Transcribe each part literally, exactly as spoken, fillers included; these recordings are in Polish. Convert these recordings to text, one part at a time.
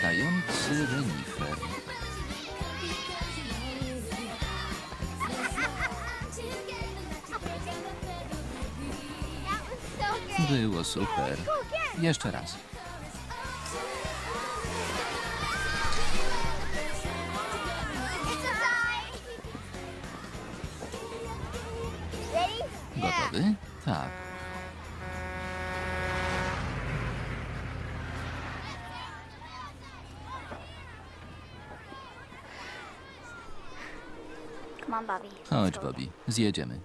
latający renifer. Było super. Jeszcze raz. Gotowy? Tak. Chodź, Bobby. Zjedziemy.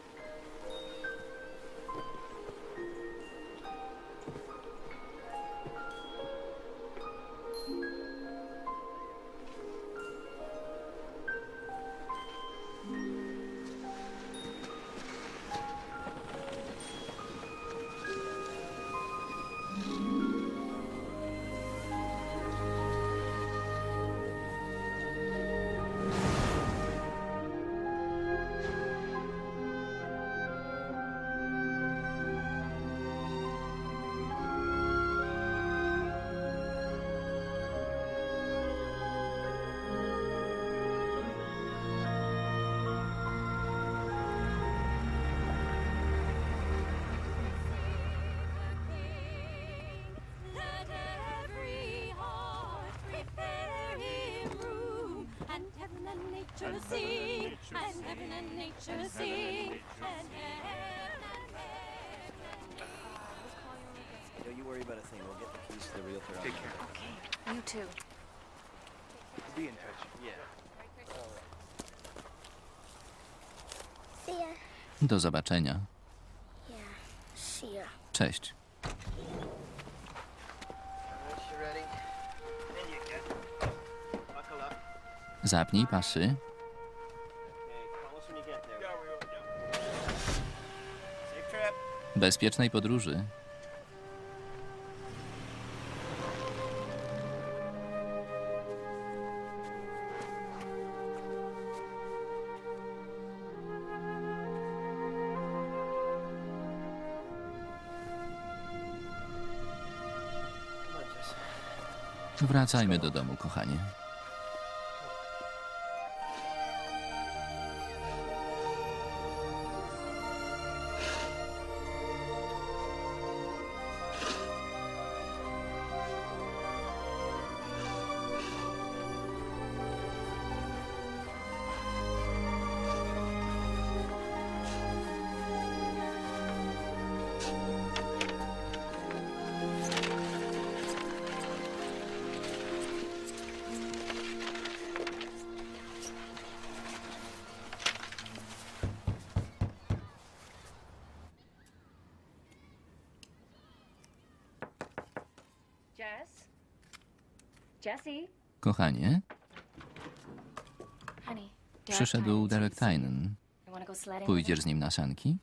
Do zobaczenia. Cześć. Zapnij pasy. Bezpiecznej podróży. Wracajmy do domu, kochanie. Kochanie, przyszedł Derek Tynan. Pójdziesz z nim na sanki?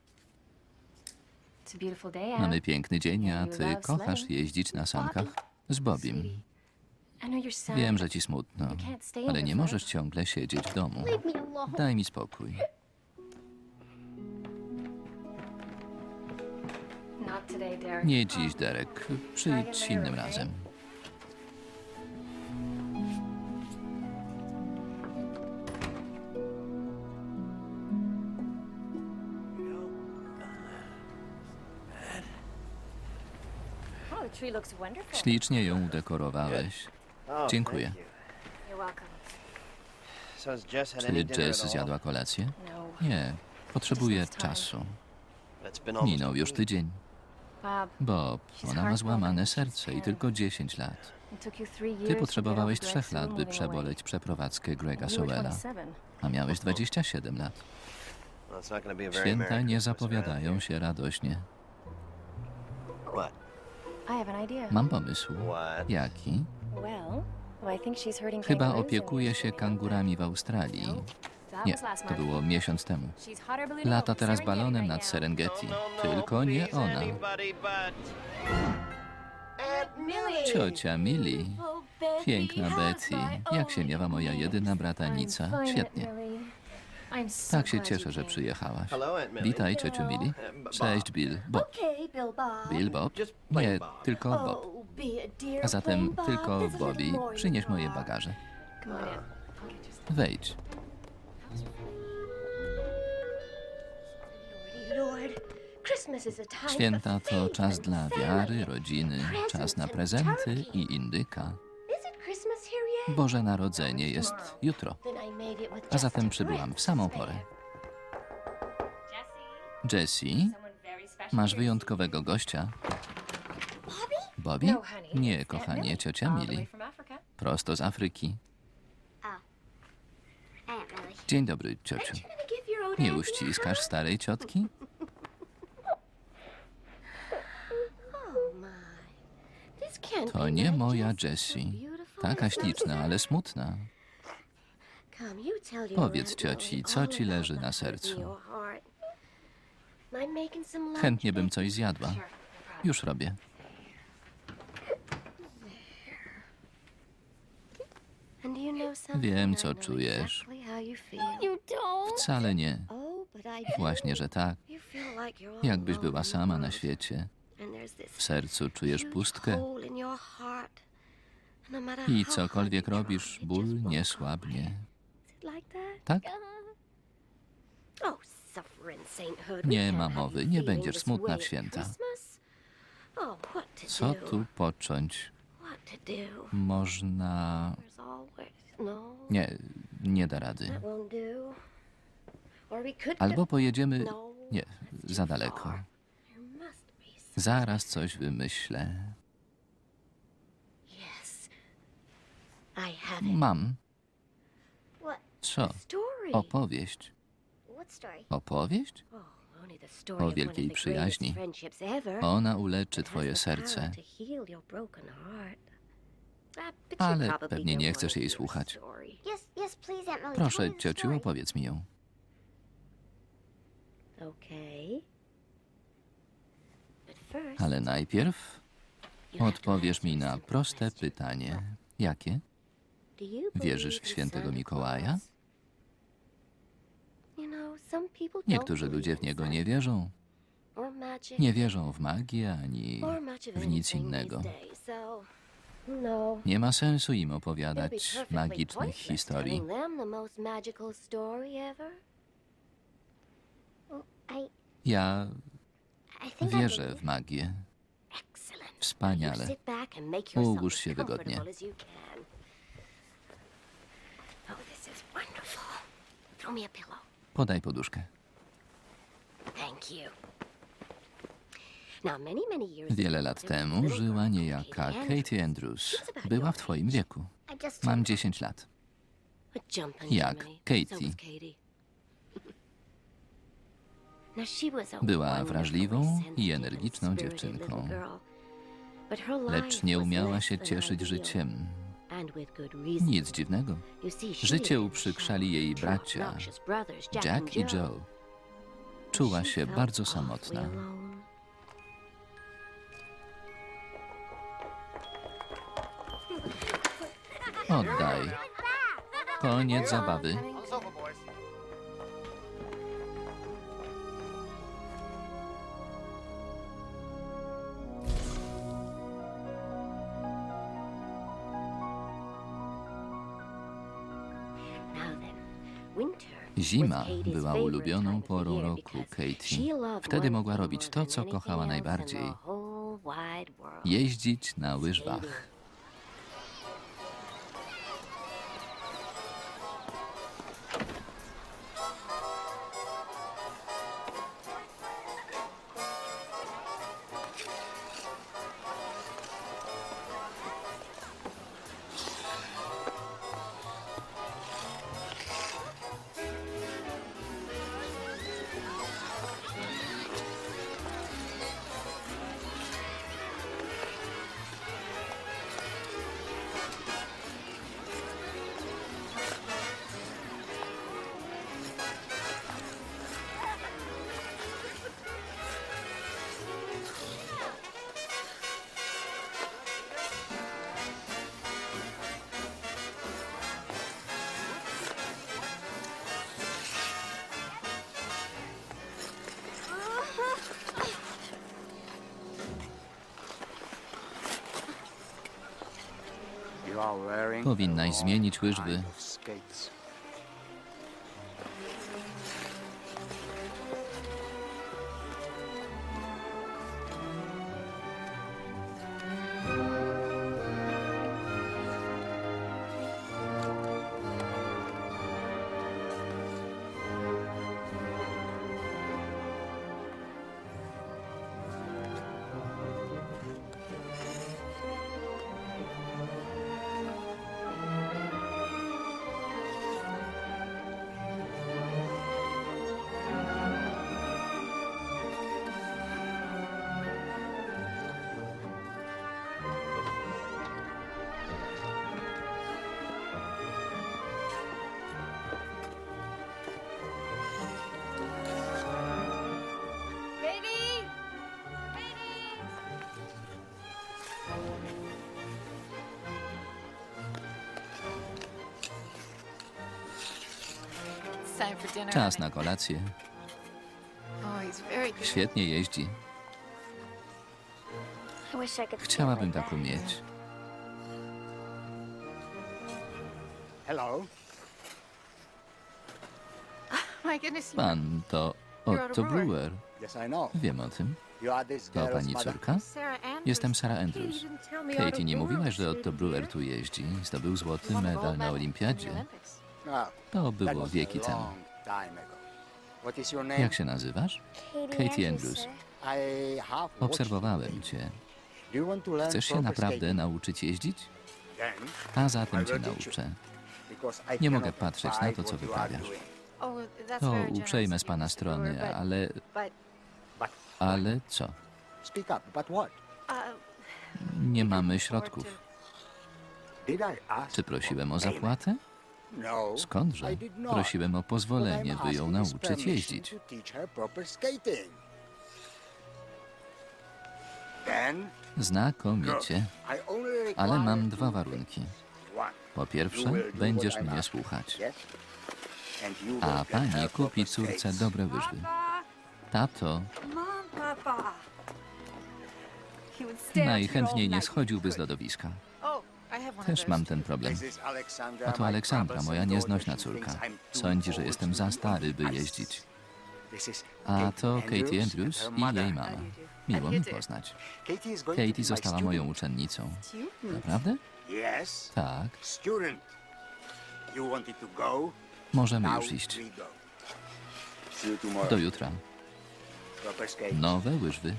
Mamy piękny dzień, a ty kochasz jeździć na sankach z Bobim. Wiem, że ci smutno, ale nie możesz ciągle siedzieć w domu. Daj mi spokój. Nie dziś, Derek. Przyjdź innym razem. Ślicznie ją udekorowałeś. Dziękuję. Czy Jess zjadła kolację? Nie. Potrzebuje czasu. Minął już tydzień. Bob, ona ma złamane serce i tylko dziesięć lat. Ty potrzebowałeś trzech lat, by przeboleć przeprowadzkę Grega Sowella, a miałeś dwadzieścia siedem lat. Święta nie zapowiadają się radośnie. Mam pomysł. Jaki? Chyba opiekuje się kangurami w Australii. Nie, to było miesiąc temu. Lata teraz balonem nad Serengeti. Tylko nie ona. Ciocia Millie. Piękna Betty. Jak się miewa moja jedyna bratanica? Świetnie. Tak się cieszę, że przyjechałaś. Witaj, ciociu Millie. Cześć, Bill. Bob. Bill, Bob? Nie, tylko Bob. A zatem tylko, Bobby, przynieś moje bagaże. Wejdź. Święta to czas dla wiary, rodziny, czas na prezenty i indyka. Boże Narodzenie jest jutro, a zatem przybyłam w samą porę. Jessie, masz wyjątkowego gościa. Bobby? Nie, kochanie, ciocia Millie. Prosto z Afryki. Dzień dobry, ciociu. Nie uściskasz starej ciotki? To nie moja Jessie. Taka śliczna, ale smutna. Powiedz cioci, co ci leży na sercu. Chętnie bym coś zjadła. Już robię. Wiem, co czujesz. Wcale nie. Właśnie, że tak. Jakbyś była sama na świecie. W sercu czujesz pustkę. I cokolwiek robisz, ból nie słabnie. Tak? Nie ma mowy, nie będziesz smutna w święta. Co tu począć? Można... Nie, nie da rady. Albo pojedziemy... Nie, za daleko. Zaraz coś wymyślę. Mam. Co? Opowieść. Opowieść? O wielkiej przyjaźni. Ona uleczy twoje serce. Ale pewnie nie chcesz jej słuchać. Proszę, ciociu, opowiedz mi ją. Ale najpierw odpowiesz mi na proste pytanie. Jakie? Wierzysz w świętego Mikołaja? Niektórzy ludzie w niego nie wierzą. Nie wierzą w magię ani w nic innego. Nie ma sensu im opowiadać magicznych historii. Ja wierzę w magię. Wspaniale. Ułóż się wygodnie. Podaj poduszkę. Wiele lat temu żyła niejaka Katie Andrews. Była w twoim wieku. Mam dziesięć lat. Jak Katie. Była wrażliwą i energiczną dziewczynką, lecz nie umiała się cieszyć życiem. Nic dziwnego. Życie uprzykrzali jej bracia, Jack i Joe. Czuła się bardzo samotna. Oddaj. Koniec zabawy. Zima była ulubioną porą roku Katie. Wtedy mogła robić to, co kochała najbardziej. Jeździć na łyżwach. Powinnaś zmienić łyżwy. Czas na kolację. Świetnie jeździ. Chciałabym tak umieć. Pan to Otto Brewer. Wiem o tym. To pani córka? Jestem Sarah Andrews. Katie, nie mówiłaś, że Otto Brewer tu jeździ? Zdobył złoty medal na olimpiadzie. To było wieki temu. Jak się nazywasz? Katie Andrews. Obserwowałem cię. Chcesz się naprawdę nauczyć jeździć? A zatem cię nauczę. Nie mogę patrzeć na to, co wyprawiasz. To uprzejme z pana strony, ale... Ale co? Nie mamy środków. Czy prosiłem o zapłatę? Skądże? Prosiłem o pozwolenie, by ją nauczyć jeździć. Znakomicie. Ale mam dwa warunki. Po pierwsze, będziesz mnie słuchać. A pani kupi córce dobre łyżwy. Tato najchętniej nie schodziłby z lodowiska. Też mam ten problem. Oto Aleksandra, moja nieznośna córka. Sądzi, że jestem za stary, by jeździć. A to Katie Andrews i jej mama. Miło mi poznać. Katie została moją uczennicą. Naprawdę? Tak. Możemy już iść. Do jutra. Nowe łyżwy.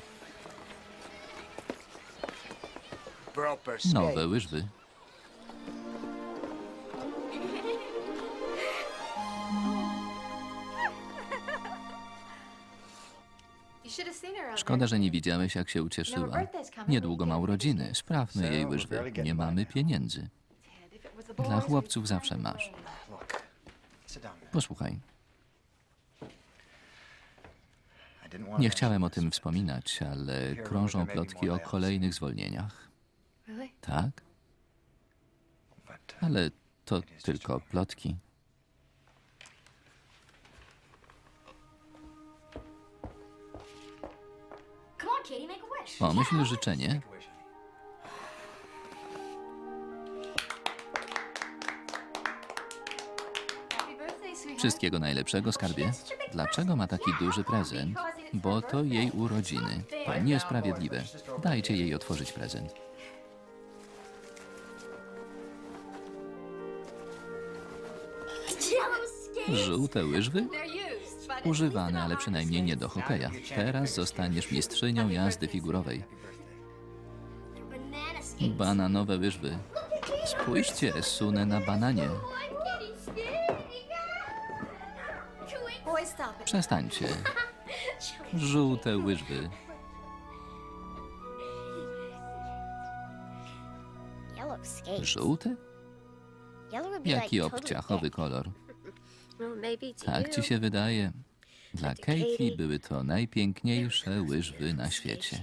Nowe łyżwy. Szkoda, że nie widziałeś, jak się ucieszyła. Niedługo ma urodziny. Sprawmy jej łyżwy. Nie mamy pieniędzy. Dla chłopców zawsze masz. Posłuchaj. Nie chciałem o tym wspominać, ale krążą plotki o kolejnych zwolnieniach. Tak? Ale to tylko plotki. Pomyśl życzenie. Wszystkiego najlepszego, skarbie. Dlaczego ma taki duży prezent? Bo to jej urodziny. To niesprawiedliwe. Dajcie jej otworzyć prezent. Żółte łyżwy? Używane, ale przynajmniej nie do hokeja. Teraz zostaniesz mistrzynią jazdy figurowej. Bananowe łyżwy. Spójrzcie, sunę na bananie. Przestańcie. Żółte łyżwy. Żółte? Jaki obciachowy kolor. Tak ci się wydaje. Dla Katie były to najpiękniejsze łyżwy na świecie.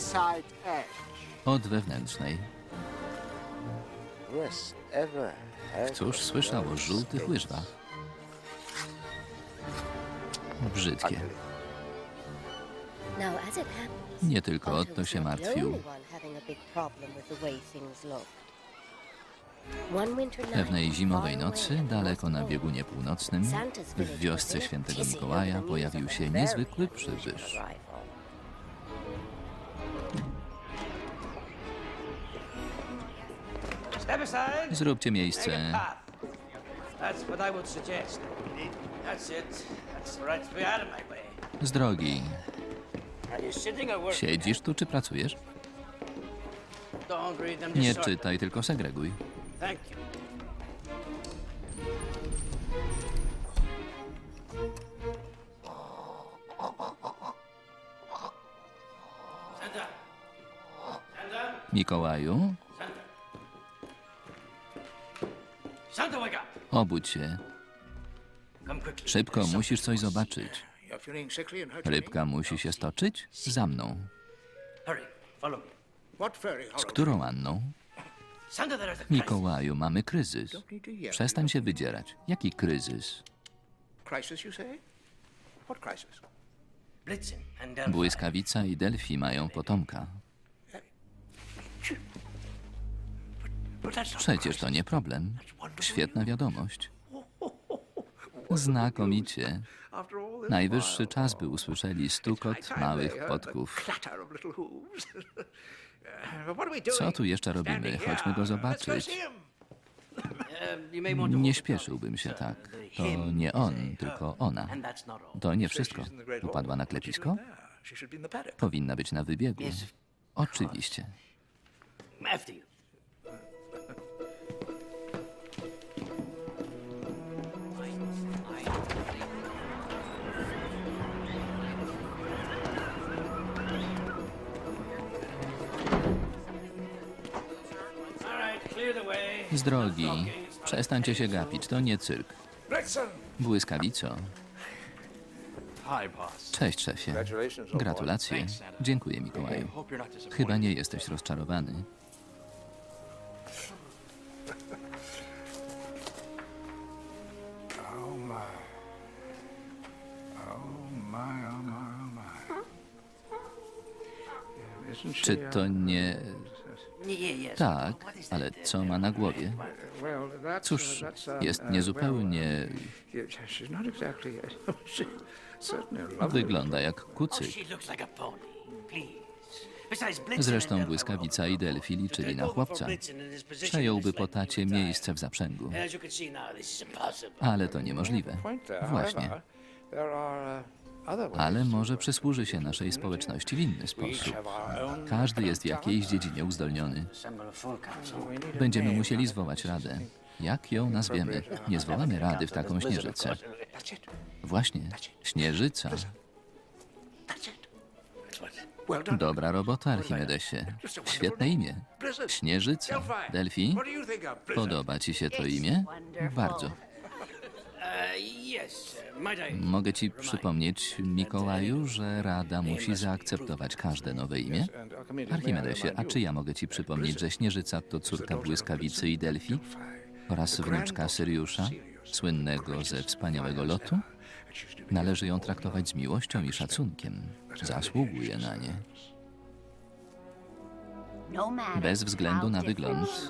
Od wewnętrznej. Któż słyszał o żółtych łyżwach? Brzydkie. Nie tylko Otto się martwił. Pewnej zimowej nocy, daleko na biegunie północnym, w wiosce świętego Mikołaja pojawił się niezwykły przybysz. Zróbcie miejsce. Z drogi. Siedzisz tu, czy pracujesz? Nie czytaj, tylko segreguj. Mikołaju? Obudź się. Szybko, musisz coś zobaczyć. Rybka musi się stoczyć? Za mną. Z którą Anną? Mikołaju, mamy kryzys. Przestań się wydzierać. Jaki kryzys? Błyskawica i Delfi mają potomka. Przecież to nie problem. Świetna wiadomość. Znakomicie. Najwyższy czas, by usłyszeli stukot małych podków. Co tu jeszcze robimy? Chodźmy go zobaczyć. Nie śpieszyłbym się tak. To nie on, tylko ona. To nie wszystko. Upadła na klepisko? Powinna być na wybiegu. Oczywiście. Z drogi. Przestańcie się gapić, to nie cyrk. Błyskawico. Cześć, szefie. Gratulacje. Dziękuję, Mikołaju. Chyba nie jesteś rozczarowany. Czy to nie... Tak, ale co ma na głowie? Cóż, jest niezupełnie... Wygląda jak kucyk. Zresztą Błyskawica i Delfi liczyli na chłopca. Przejąłby po tacie miejsce w zaprzęgu. Ale to niemożliwe. Właśnie. Ale może przysłuży się naszej społeczności w inny sposób. Każdy jest w jakiejś dziedzinie uzdolniony. Będziemy musieli zwołać radę. Jak ją nazwiemy? Nie zwołamy rady w taką śnieżycę. Właśnie, śnieżyca. Dobra robota, Archimedesie. Świetne imię. Śnieżyca. Delfi? Podoba ci się to imię? Bardzo. Mogę ci przypomnieć, Mikołaju, że Rada musi zaakceptować każde nowe imię? Archimedesie, a czy ja mogę ci przypomnieć, że Śnieżyca to córka Błyskawicy i Delfi oraz wnuczka Syriusza, słynnego ze wspaniałego lotu? Należy ją traktować z miłością i szacunkiem. Zasługuje na nie. Bez względu na wygląd.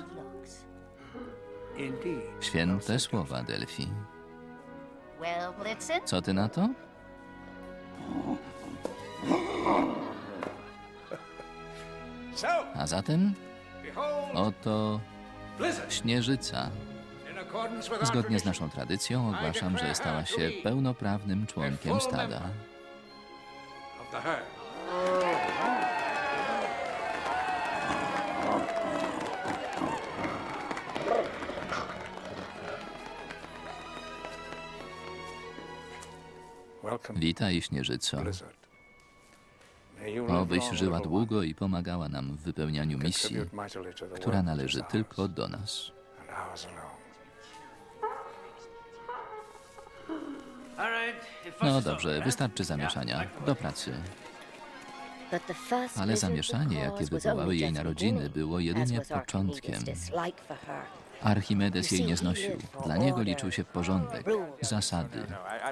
Święte słowa, Delfi. Co ty na to? A zatem oto Śnieżyca. Zgodnie z naszą tradycją ogłaszam, że stała się pełnoprawnym członkiem stada. Witaj, Śnieżyco. Obyś żyła długo i pomagała nam w wypełnianiu misji, która należy tylko do nas. No dobrze, wystarczy zamieszania. Do pracy. Ale zamieszanie, jakie wywołały jej narodziny, było jedynie początkiem. Archimedes jej nie znosił. Dla niego liczył się porządek, zasady.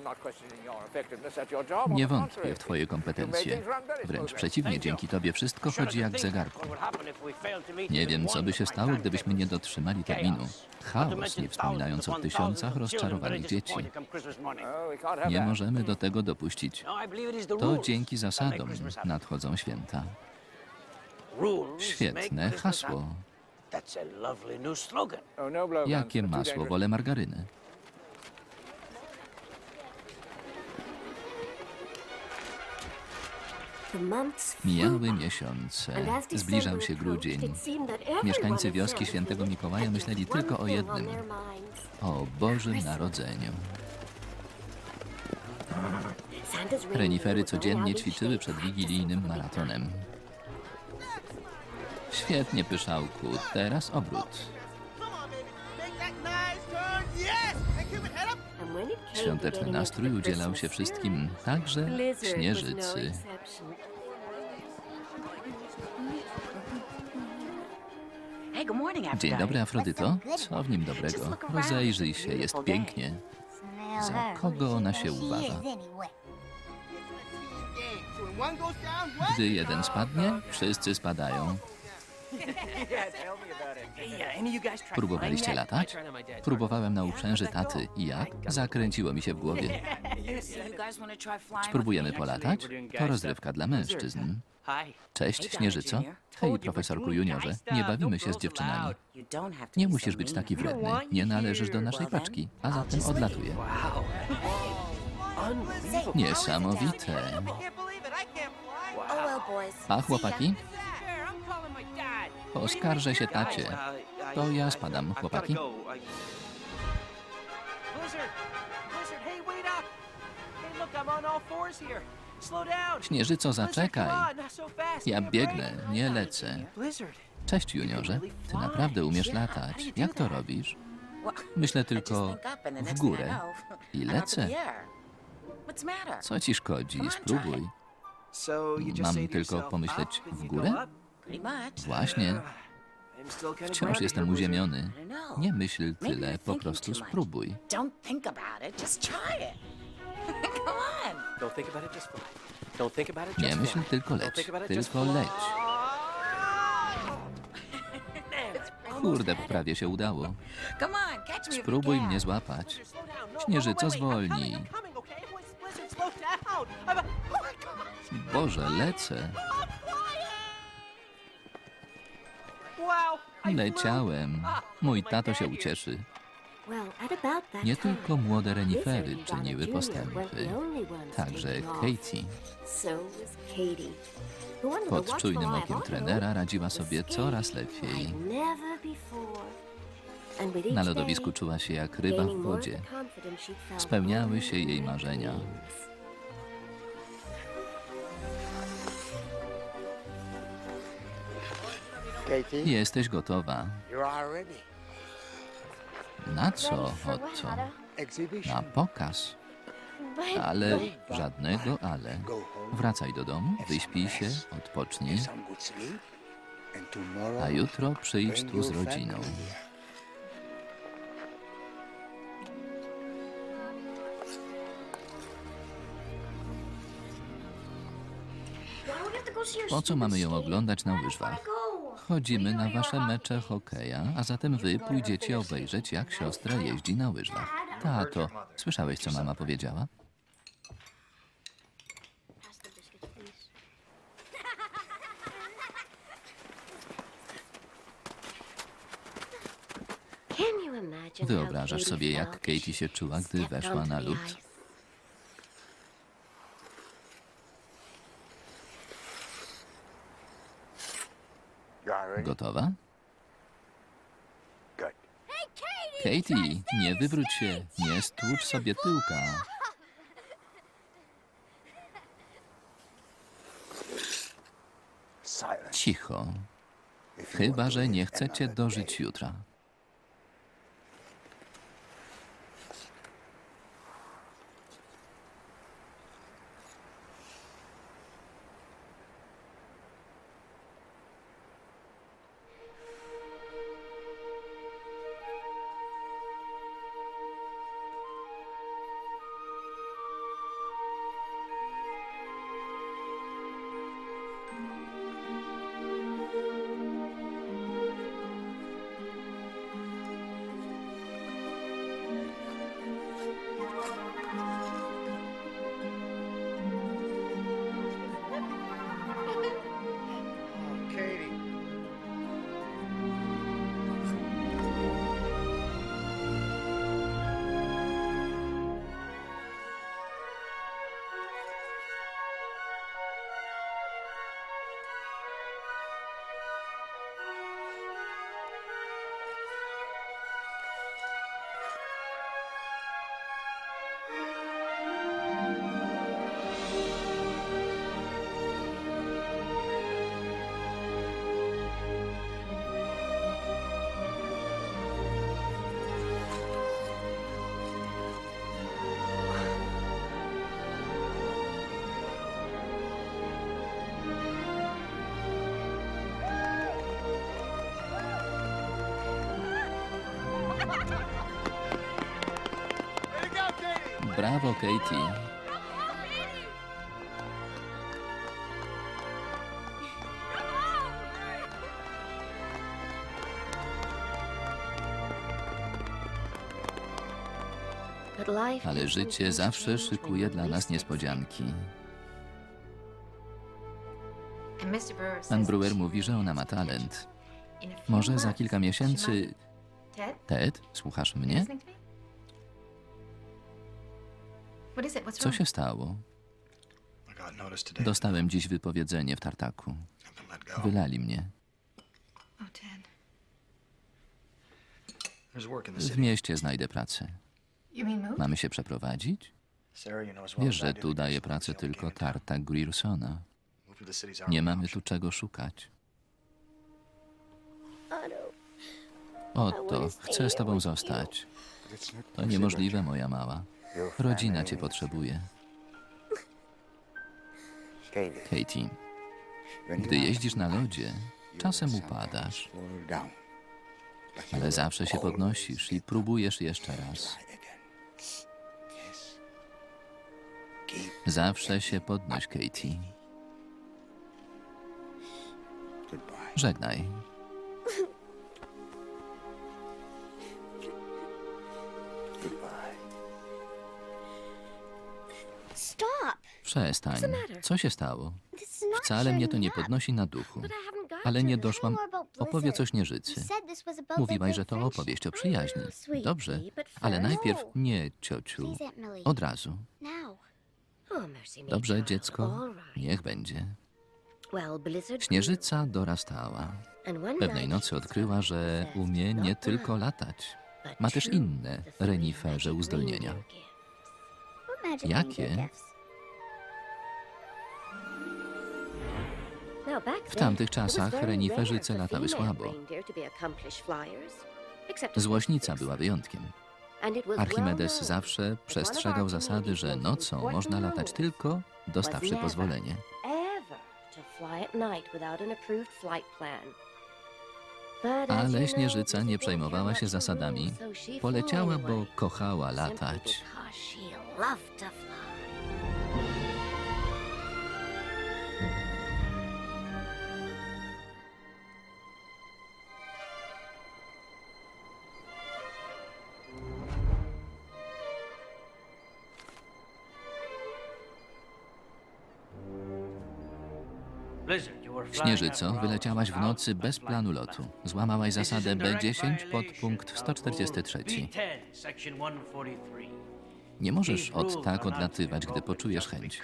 Nie wątpię w twoje kompetencje. Wręcz przeciwnie, dzięki tobie wszystko chodzi jak w zegarku. Nie wiem, co by się stało, gdybyśmy nie dotrzymali terminu. Chaos, nie wspominając o tysiącach rozczarowanych dzieci. Nie możemy do tego dopuścić. To dzięki zasadom nadchodzą święta. Świetne hasło. Jakie masło? Wolę margarynę. Mijały miesiące. Zbliżał się grudzień. Mieszkańcy wioski Świętego Mikołaja myśleli tylko o jednym. O Bożym Narodzeniu. Renifery codziennie ćwiczyły przed wigilijnym maratonem. Świetnie, Pyszałku. Teraz obrót. Świąteczny nastrój udzielał się wszystkim, także Śnieżycy. Dzień dobry, Afrodyto. Co w nim dobrego? Rozejrzyj się, jest pięknie. Za kogo ona się uważa? Gdy jeden spadnie, wszyscy spadają. Próbowaliście latać? Próbowałem na uprzęży taty. I jak? Zakręciło mi się w głowie. Spróbujemy polatać? To rozrywka dla mężczyzn. Cześć, Śnieżyco. Hej, profesorku juniorze. Nie bawimy się z dziewczynami. Nie musisz być taki wredny. Nie należysz do naszej paczki. A zatem odlatuję. Niesamowite. A chłopaki? Oskarżę się tacie. To ja spadam, chłopaki. Śnieżyco, zaczekaj. Ja biegnę, nie lecę. Cześć, juniorze. Ty naprawdę umiesz latać. Jak to robisz? Myślę tylko w górę i lecę. Co ci szkodzi? Spróbuj. Mam tylko pomyśleć w górę? Właśnie. Wciąż jestem uziemiony. Nie myśl tyle, po prostu spróbuj. Nie myśl, tylko leć. Tylko leć. Kurde, prawie się udało. Spróbuj mnie złapać. Śnieżyco, zwolnij. Boże, lecę. Leciałem. Mój tato się ucieszy. Nie tylko młode renifery czyniły postępy, także Katie. Pod czujnym okiem trenera radziła sobie coraz lepiej. Na lodowisku czuła się jak ryba w wodzie. Spełniały się jej marzenia. Jesteś gotowa. Na co, Otto? Na pokaz. Ale żadnego ale. Wracaj do domu, wyśpij się, odpocznij. A jutro przyjdź tu z rodziną. Po co mamy ją oglądać na łyżwach? Chodzimy na wasze mecze hokeja, a zatem wy pójdziecie obejrzeć, jak siostra jeździ na łyżwach. Tato, słyszałeś, co mama powiedziała? Wyobrażasz sobie, jak Katie się czuła, gdy weszła na lód? Gotowa? Katie, nie wywróć się, nie stłucz sobie tyłka. Cicho. Chyba że nie chcecie dożyć jutra. Brawo, Katie. Ale życie zawsze szykuje dla nas niespodzianki. Pan Brewer mówi, że ona ma talent. Może za kilka miesięcy... Ted, słuchasz mnie? Co się stało? Dostałem dziś wypowiedzenie w tartaku. Wylali mnie. W mieście znajdę pracę. Mamy się przeprowadzić? Wiesz, że tu daje pracę tylko tartak Griersona. Nie mamy tu czego szukać. Otto, chcę z tobą zostać. To niemożliwe, moja mała. Rodzina cię potrzebuje. Katie, gdy jeździsz na lodzie, czasem upadasz. Ale zawsze się podnosisz i próbujesz jeszcze raz. Zawsze się podnoś, Katie. Żegnaj. Przestań. Co się stało? Wcale mnie to nie podnosi na duchu. Ale nie doszłam... Opowiedz o Śnieżycy. Mówiłaś, że to opowieść o przyjaźni. Dobrze, ale najpierw nie, ciociu. Od razu. Dobrze, dziecko. Niech będzie. Śnieżyca dorastała. Pewnej nocy odkryła, że umie nie tylko latać. Ma też inne reniferze uzdolnienia. Jakie? W tamtych czasach reniferzyce latały słabo. Złośnica była wyjątkiem. Archimedes zawsze przestrzegał zasady, że nocą można latać tylko dostawszy pozwolenie. Ale Śnieżyca nie przejmowała się zasadami. Poleciała, bo kochała latać. Śnieżyco, wyleciałaś w nocy bez planu lotu. Złamałaś zasadę B dziesięć, podpunkt sto czterdziesty trzy. Nie możesz od tak odlatywać, gdy poczujesz chęć.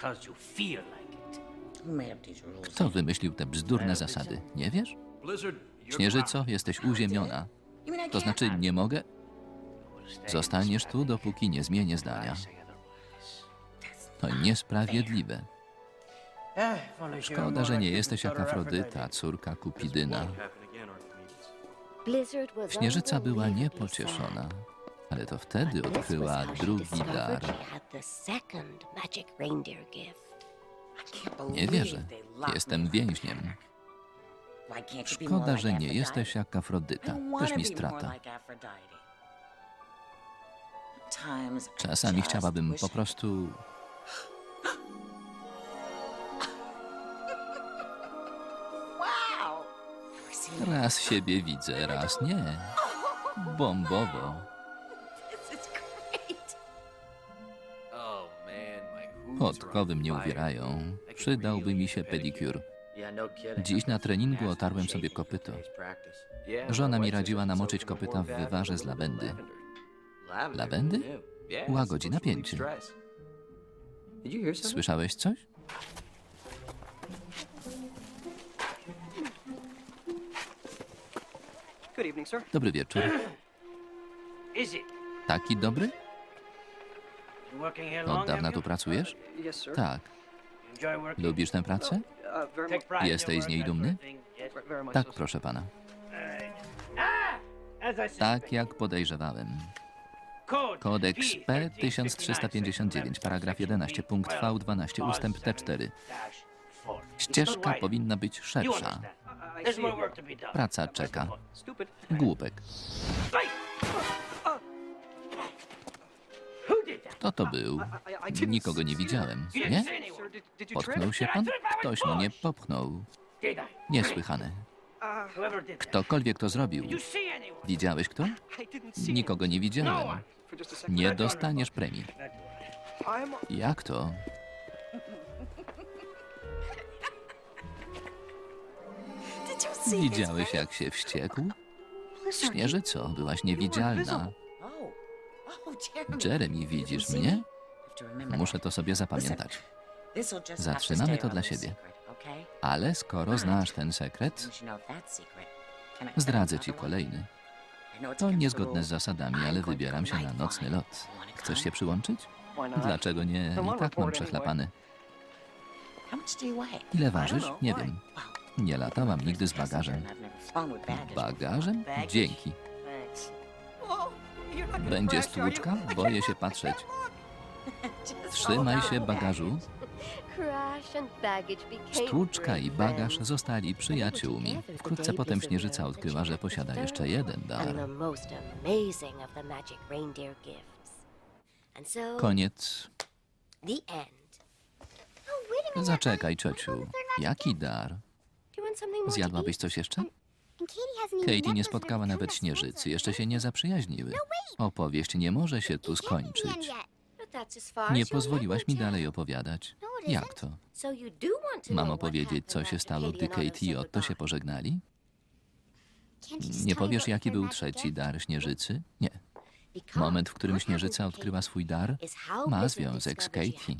Kto wymyślił te bzdurne zasady? Nie wiesz? Śnieżyco, jesteś uziemiona. To znaczy, nie mogę? Zostaniesz tu, dopóki nie zmienię zdania. To niesprawiedliwe. Szkoda, że nie jesteś jak Afrodyta, córka Kupidyna. Śnieżyca była niepocieszona, ale to wtedy odkryła drugi dar. Nie wierzę. Jestem więźniem. Szkoda, że nie jesteś jak Afrodyta. Też mi strata. Czasami chciałabym po prostu... Raz siebie widzę, raz nie. Bombowo. Podkowy mnie uwierają. Przydałby mi się pedikur. Dziś na treningu otarłem sobie kopyto. Żona mi radziła namoczyć kopyta w wywarze z lawendy. Lawendy? Łagodzi napięcie. Słyszałeś coś? Dobry wieczór. Taki dobry? Od dawna tu pracujesz? Tak. Lubisz tę pracę? Jesteś z niej dumny? Tak, proszę pana. Tak jak podejrzewałem. Kodeks P tysiąc trzysta pięćdziesiąt dziewięć, paragraf jedenaście, punkt V dwanaście, ustęp T cztery. Ścieżka powinna być szersza. Praca czeka. Głupek. Kto to był? Nikogo nie widziałem. Nie? Potknął się pan? Ktoś mnie popchnął. Niesłychane. Ktokolwiek to zrobił. Widziałeś kto? Nikogo nie widziałem. Nie dostaniesz premii. Jak to? Widziałeś, jak się wściekł? Śnieżyco, byłaś niewidzialna. Jeremy, widzisz mnie? Muszę to sobie zapamiętać. Zatrzymamy to dla siebie. Ale skoro znasz ten sekret, zdradzę ci kolejny. To niezgodne z zasadami, ale wybieram się na nocny lot. Chcesz się przyłączyć? Dlaczego nie? I tak mam przechlapany. Ile ważysz? Nie wiem. Nie latałam nigdy z bagażem. Bagażem? Dzięki. Będzie stłuczka? Boję się patrzeć. Trzymaj się, bagażu. Stłuczka i bagaż zostali przyjaciółmi. Wkrótce potem Śnieżyca odkryła, że posiada jeszcze jeden dar. Koniec. Zaczekaj, ciociu. Jaki dar? Zjadłabyś coś jeszcze? Katie nie spotkała nawet Śnieżycy. Jeszcze się nie zaprzyjaźniły. Opowieść nie może się tu skończyć. Nie pozwoliłaś mi dalej opowiadać. Jak to? Mam opowiedzieć, co się stało, gdy Katie i Otto się pożegnali? Nie powiesz, jaki był trzeci dar Śnieżycy? Nie. Moment, w którym Śnieżyca odkryła swój dar, ma związek z Katie.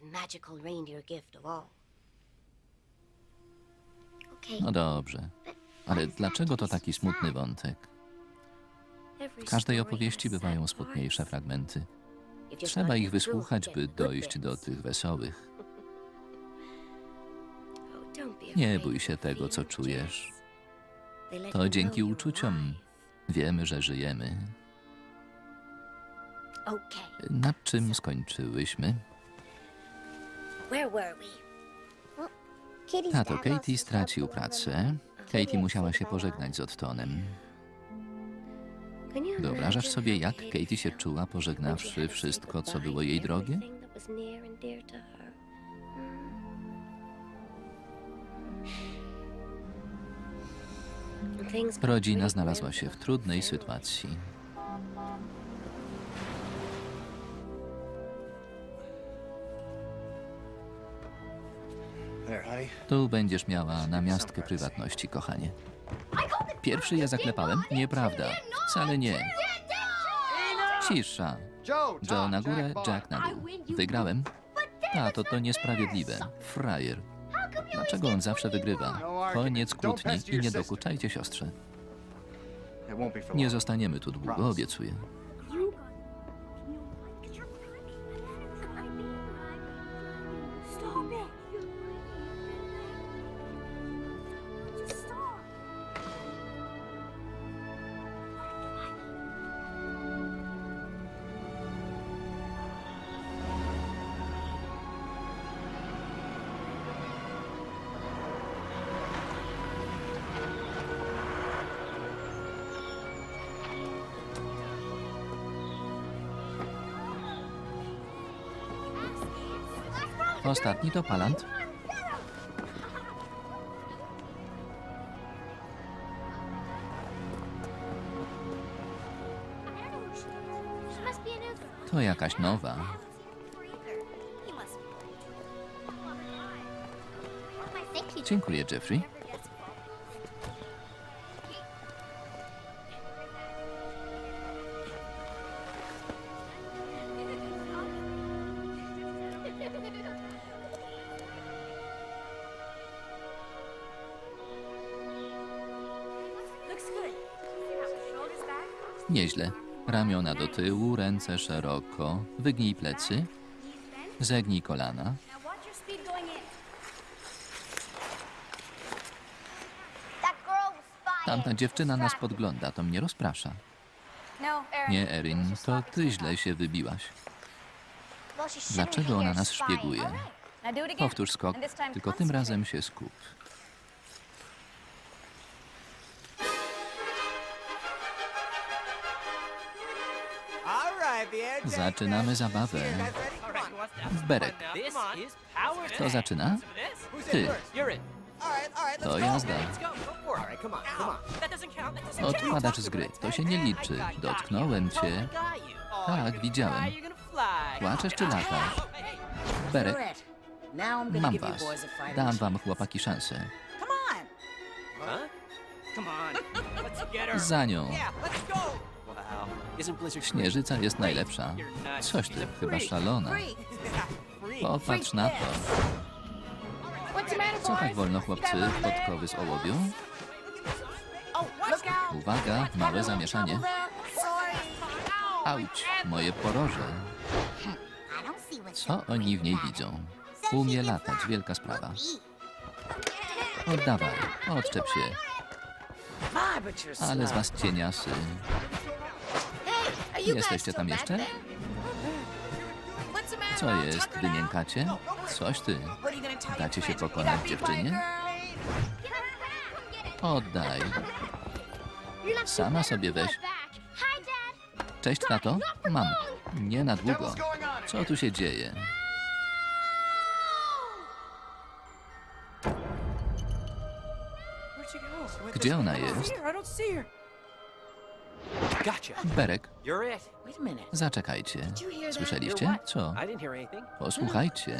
No dobrze. Ale dlaczego to taki smutny wątek? W każdej opowieści bywają smutniejsze fragmenty. Trzeba ich wysłuchać, by dojść do tych wesołych. Nie bój się tego, co czujesz. To dzięki uczuciom wiemy, że żyjemy. Na czym skończyłyśmy? Tato, Katie stracił pracę. Katie musiała się pożegnać z Ottonem. Wyobrażasz sobie, jak Katie się czuła, pożegnawszy wszystko, co było jej drogie? Rodzina znalazła się w trudnej sytuacji. Tu będziesz miała namiastkę prywatności, kochanie. Pierwszy ja zaklepałem? Nieprawda. Wcale nie. Cisza. Joe na górę, Jack na dół. Wygrałem? Tato, to niesprawiedliwe. Frajer. Dlaczego on zawsze wygrywa? Koniec kłótni i nie dokuczajcie siostrze. Nie zostaniemy tu długo, obiecuję. Ostatni to Palant. To jakaś nowa. Dziękuję, Jeffrey. Nieźle. Ramiona do tyłu, ręce szeroko. Wygnij plecy. Zegnij kolana. Tamta dziewczyna nas podgląda, to mnie rozprasza. Nie, Erin, to ty źle się wybiłaś. Dlaczego ona nas szpieguje? Powtórz skok, tylko tym razem się skup. Zaczynamy zabawę. Berek. Kto zaczyna? Ty. To jazda. Odkładacz z gry. To się nie liczy. Dotknąłem cię. Tak, widziałem. Płaczesz czy latasz? Berek. Mam was. Dam wam, chłopaki, szansę. Za nią. Śnieżyca jest najlepsza. Coś ty, chyba szalona. Popatrz na to. Co tak wolno, chłopcy? Podkowy z ołowiu? Uwaga, małe zamieszanie. Auć, moje poroże. Co oni w niej widzą? Umie latać, wielka sprawa. Oddawaj, odczep się. Ale z was cieniasy. Jesteście tam jeszcze? Co jest? Wymiękacie? Coś ty. Dacie się pokonać dziewczynie? Oddaj. Sama sobie weź. Cześć, tato. Mam. Nie na długo. Co tu się dzieje? Gdzie ona jest? Berek. Zaczekajcie. Słyszeliście? Co? Posłuchajcie.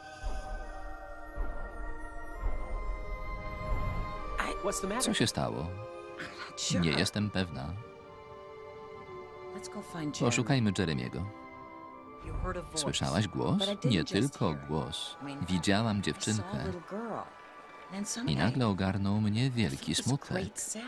Co się stało? Nie jestem pewna. Poszukajmy Jeremiego. Słyszałaś głos? Nie tylko głos. Widziałam dziewczynkę. I nagle ogarnął mnie wielki smutek.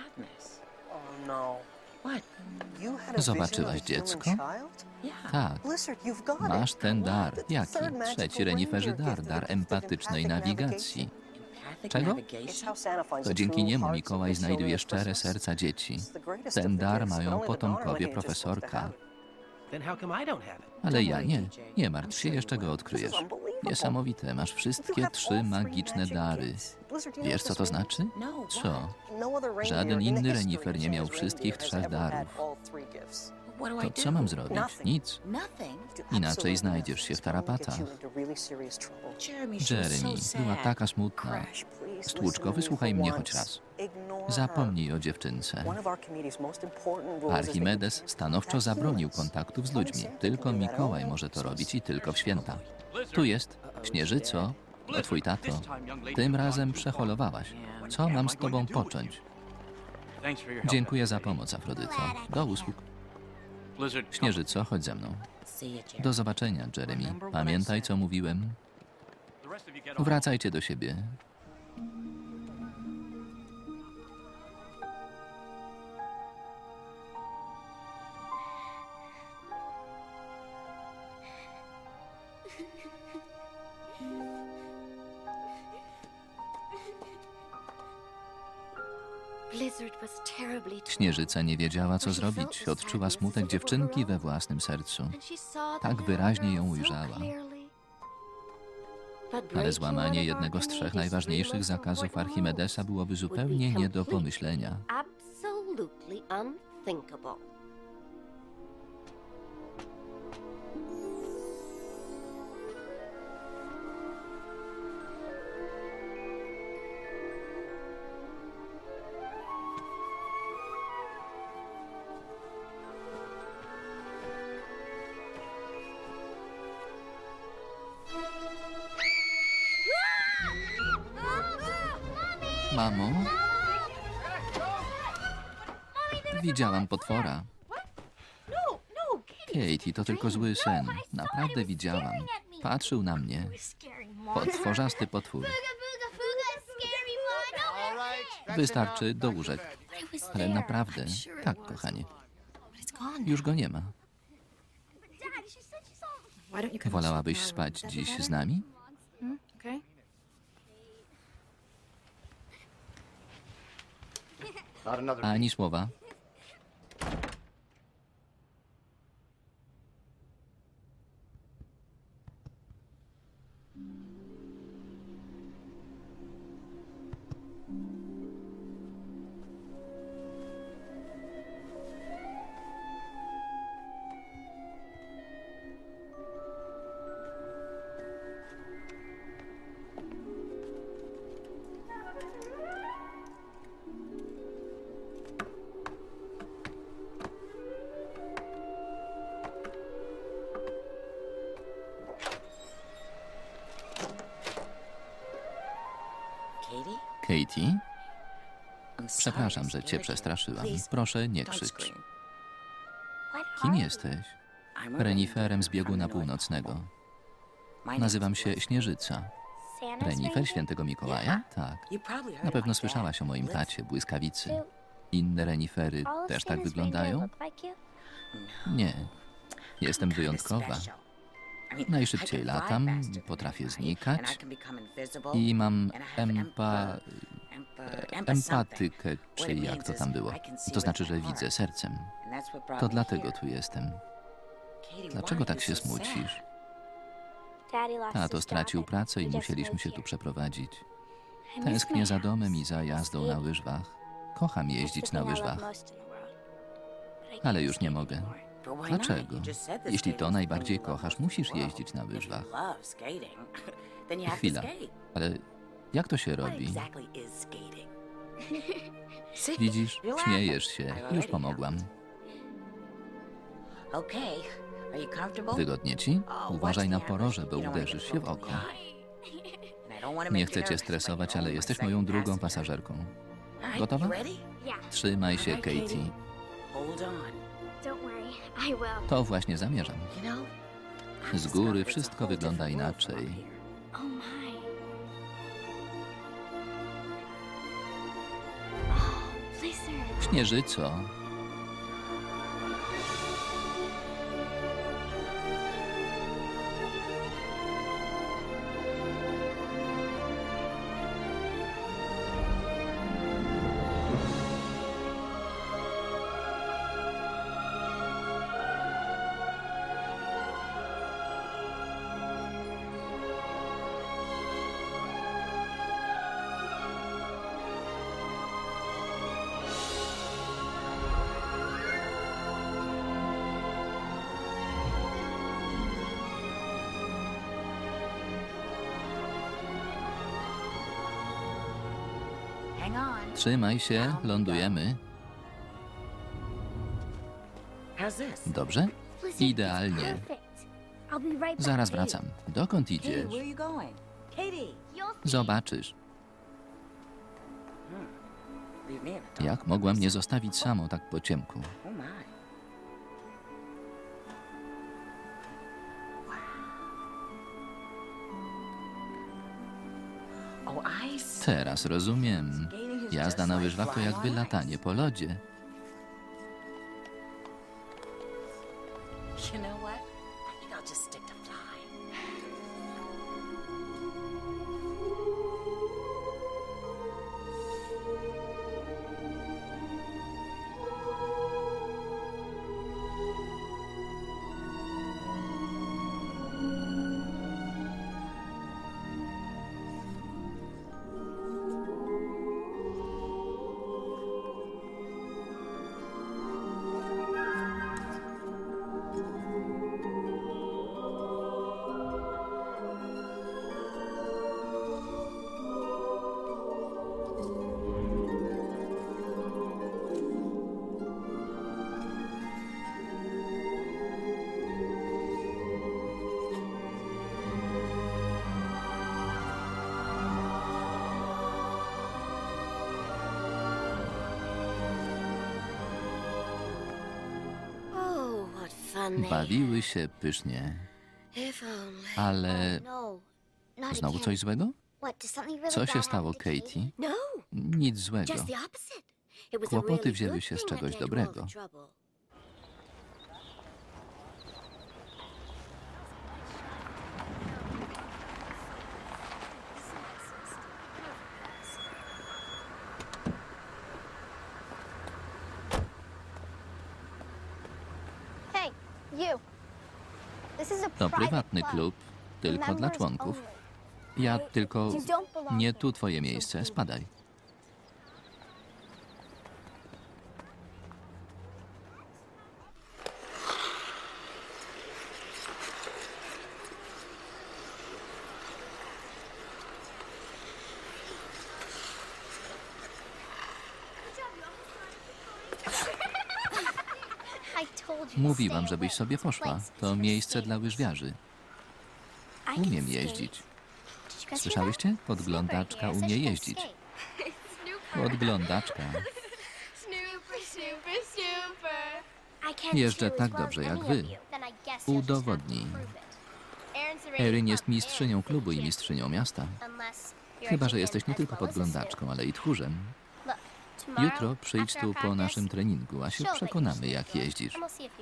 Zobaczyłaś dziecko? Tak. Masz ten dar. Jaki? Trzeci reniferzy dar. Dar empatycznej nawigacji. Czego? To dzięki niemu Mikołaj znajduje szczere serca dzieci. Ten dar mają potomkowie profesorka. Ale ja nie. Nie martw się, jeszcze go odkryjesz. Niesamowite, masz wszystkie trzy magiczne dary. Wiesz, co to znaczy? Co? Żaden inny renifer nie miał wszystkich trzech darów. To co mam zrobić? Nic. Inaczej znajdziesz się w tarapatach. Jeremy, była taka smutna. Stłuczko, wysłuchaj mnie choć raz. Zapomnij o dziewczynce. Archimedes stanowczo zabronił kontaktów z ludźmi. Tylko Mikołaj może to robić i tylko w święta. Tu jest. Śnieżyco, to twój tato. Tym razem przeholowałaś. Co mam z tobą począć? Dziękuję za pomoc, Afrodyto. Do usług. Śnieżyco, chodź ze mną. Do zobaczenia, Jeremy. Pamiętaj, co mówiłem. Wracajcie do siebie. Śnieżyca nie wiedziała, co zrobić. Odczuła smutek dziewczynki we własnym sercu. Tak wyraźnie ją ujrzała. Ale złamanie jednego z trzech najważniejszych zakazów Archimedesa byłoby zupełnie nie do pomyślenia. Mamo? Widziałam potwora. Katie, to tylko zły sen. Naprawdę widziałam. Patrzył na mnie. Potworzasty potwór. Wystarczy, do łóżek. Ale naprawdę, tak, kochanie. Już go nie ma. Wolałabyś spać dziś z nami? Ani słowa. Katie? Przepraszam, że cię przestraszyłam. Proszę, nie krzycz. Kim jesteś? Reniferem z bieguna północnego. Nazywam się Śnieżyca. Renifer świętego Mikołaja? Tak. Na pewno słyszałaś o moim tacie, błyskawicy. Inne renifery też tak wyglądają? Nie. Jestem wyjątkowa. Najszybciej latam, potrafię znikać i mam empa... empatykę, czy jak to tam było. To znaczy, że widzę sercem. To dlatego tu jestem. Dlaczego tak się smucisz? Tato stracił pracę i musieliśmy się tu przeprowadzić. Tęsknię za domem i za jazdą na łyżwach. Kocham jeździć na łyżwach. Ale już nie mogę. Dlaczego? Jeśli to najbardziej kochasz, musisz jeździć na łyżwach. Chwila, ale jak to się robi? Widzisz, śmiejesz się. Już pomogłam. Wygodnie ci? Uważaj na poroże, bo uderzysz się w oko. Nie chcę cię stresować, ale jesteś moją drugą pasażerką. Gotowa? Trzymaj się, Katie. To właśnie zamierzam. Z góry wszystko wygląda inaczej. Śnieżyco. Trzymaj się, lądujemy. Dobrze? Idealnie. Zaraz wracam. Dokąd idziesz? Zobaczysz. Jak mogła mnie zostawić samą tak po ciemku? Teraz rozumiem. Jazda na łyżwach to jakby latanie po lodzie. Bawiły się pysznie. Ale... Znowu coś złego? Co się stało, Katie? Nic złego. Kłopoty wzięły się z czegoś dobrego. To prywatny klub, tylko dla członków. Ja tylko... Nie tu twoje miejsce, spadaj. Mówiłam, żebyś sobie poszła. To miejsce dla łyżwiarzy. Umiem jeździć. Słyszałyście? Podglądaczka umie jeździć. Podglądaczka. Jeżdżę tak dobrze jak wy. Udowodnij. Erin jest mistrzynią klubu i mistrzynią miasta. Chyba że jesteś nie tylko podglądaczką, ale i tchórzem. Jutro przyjdź tu po naszym treningu, a się przekonamy, jak jeździsz.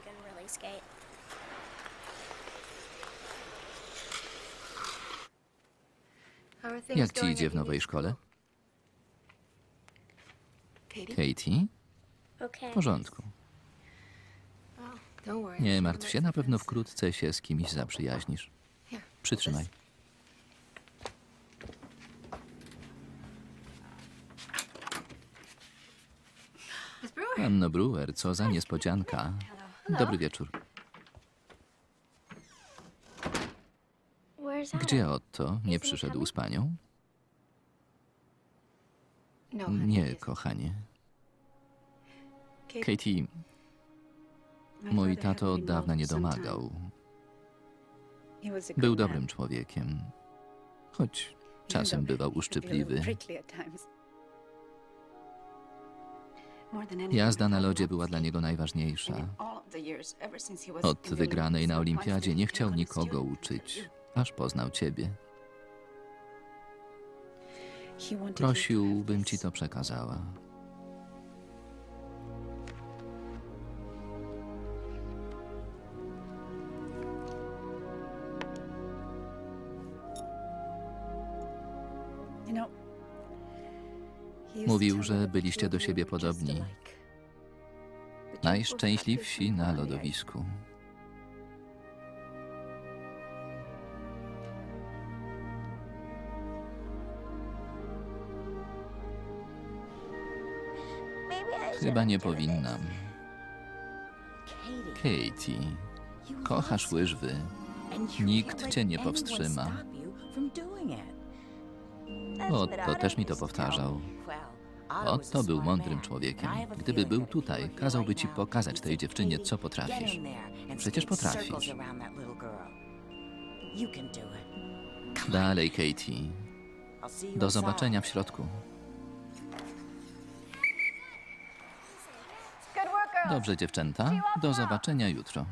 Jak ci idzie w nowej szkole? Katie? W porządku. Nie martw się, na pewno wkrótce się z kimś zaprzyjaźnisz. Przytrzymaj. Panno Brewer, co za niespodzianka. Dobry wieczór. Gdzie Otto? Nie przyszedł z panią? Nie, kochanie. Katie, mój tato od dawna nie domagał. Był dobrym człowiekiem, choć czasem bywał uszczypliwy. Jazda na lodzie była dla niego najważniejsza. Od wygranej na olimpiadzie nie chciał nikogo uczyć, aż poznał ciebie. Prosił, bym ci to przekazała. Mówił, że byliście do siebie podobni. Najszczęśliwsi na lodowisku. Chyba nie powinnam. Katie, kochasz łyżwy. Nikt cię nie powstrzyma. Otto też mi to powtarzał. Otto był mądrym człowiekiem. Gdyby był tutaj, kazałby ci pokazać tej dziewczynie, co potrafisz. Przecież potrafisz. Dalej, Katie. Do zobaczenia w środku. Dobrze, dziewczęta. Do zobaczenia jutro.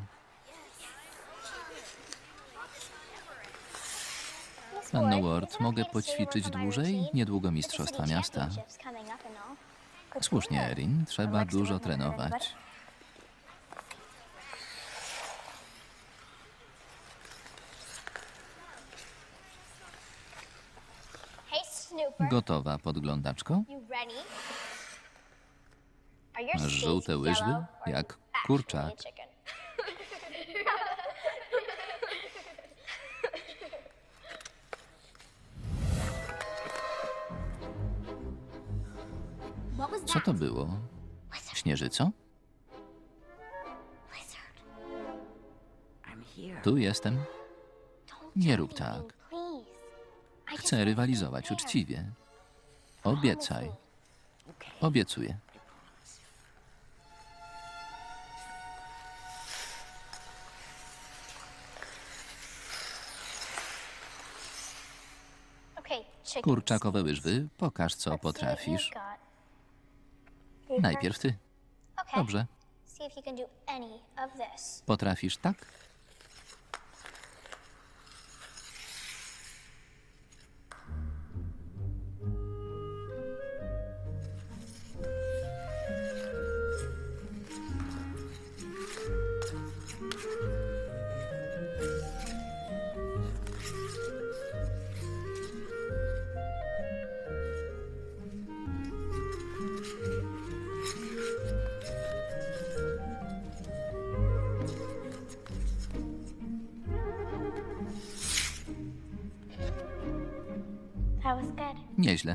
Panno Ward, mogę poćwiczyć dłużej? Niedługo mistrzostwa miasta. Słusznie, Erin. Trzeba dużo trenować. Gotowa, podglądaczko? Masz żółte łyżwy? Jak kurczak. Co to było? Śnieżyco? Tu jestem. Nie rób tak. Chcę rywalizować uczciwie. Obiecaj. Obiecuję. Kurczakowe łyżwy, pokaż, co potrafisz. Najpierw ty. Dobrze. Potrafisz tak? Nieźle.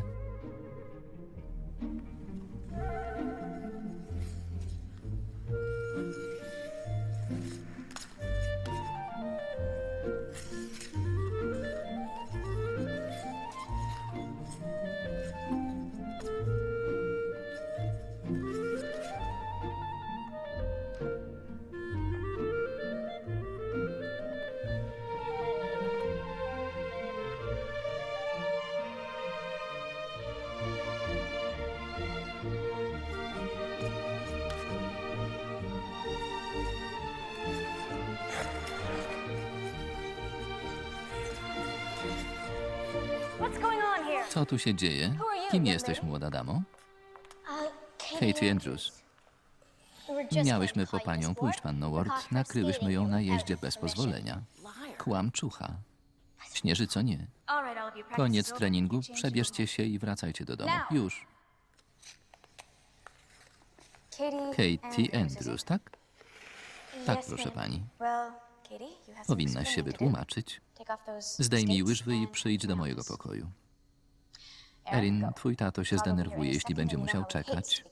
Co tu się dzieje? Kim jesteś, młoda damo? Katie Andrews. Miałyśmy po panią pójść, panno Ward. Nakryłyśmy ją na jeździe bez pozwolenia. Kłamczucha. Śnieżyco, nie. Koniec treningu, przebierzcie się i wracajcie do domu. Już. Katie Andrews, tak? Tak, proszę pani. Powinnaś się wytłumaczyć. Zdejmij łyżwy i przyjdź do mojego pokoju. Erin, twój tato się zdenerwuje, jeśli będzie musiał czekać.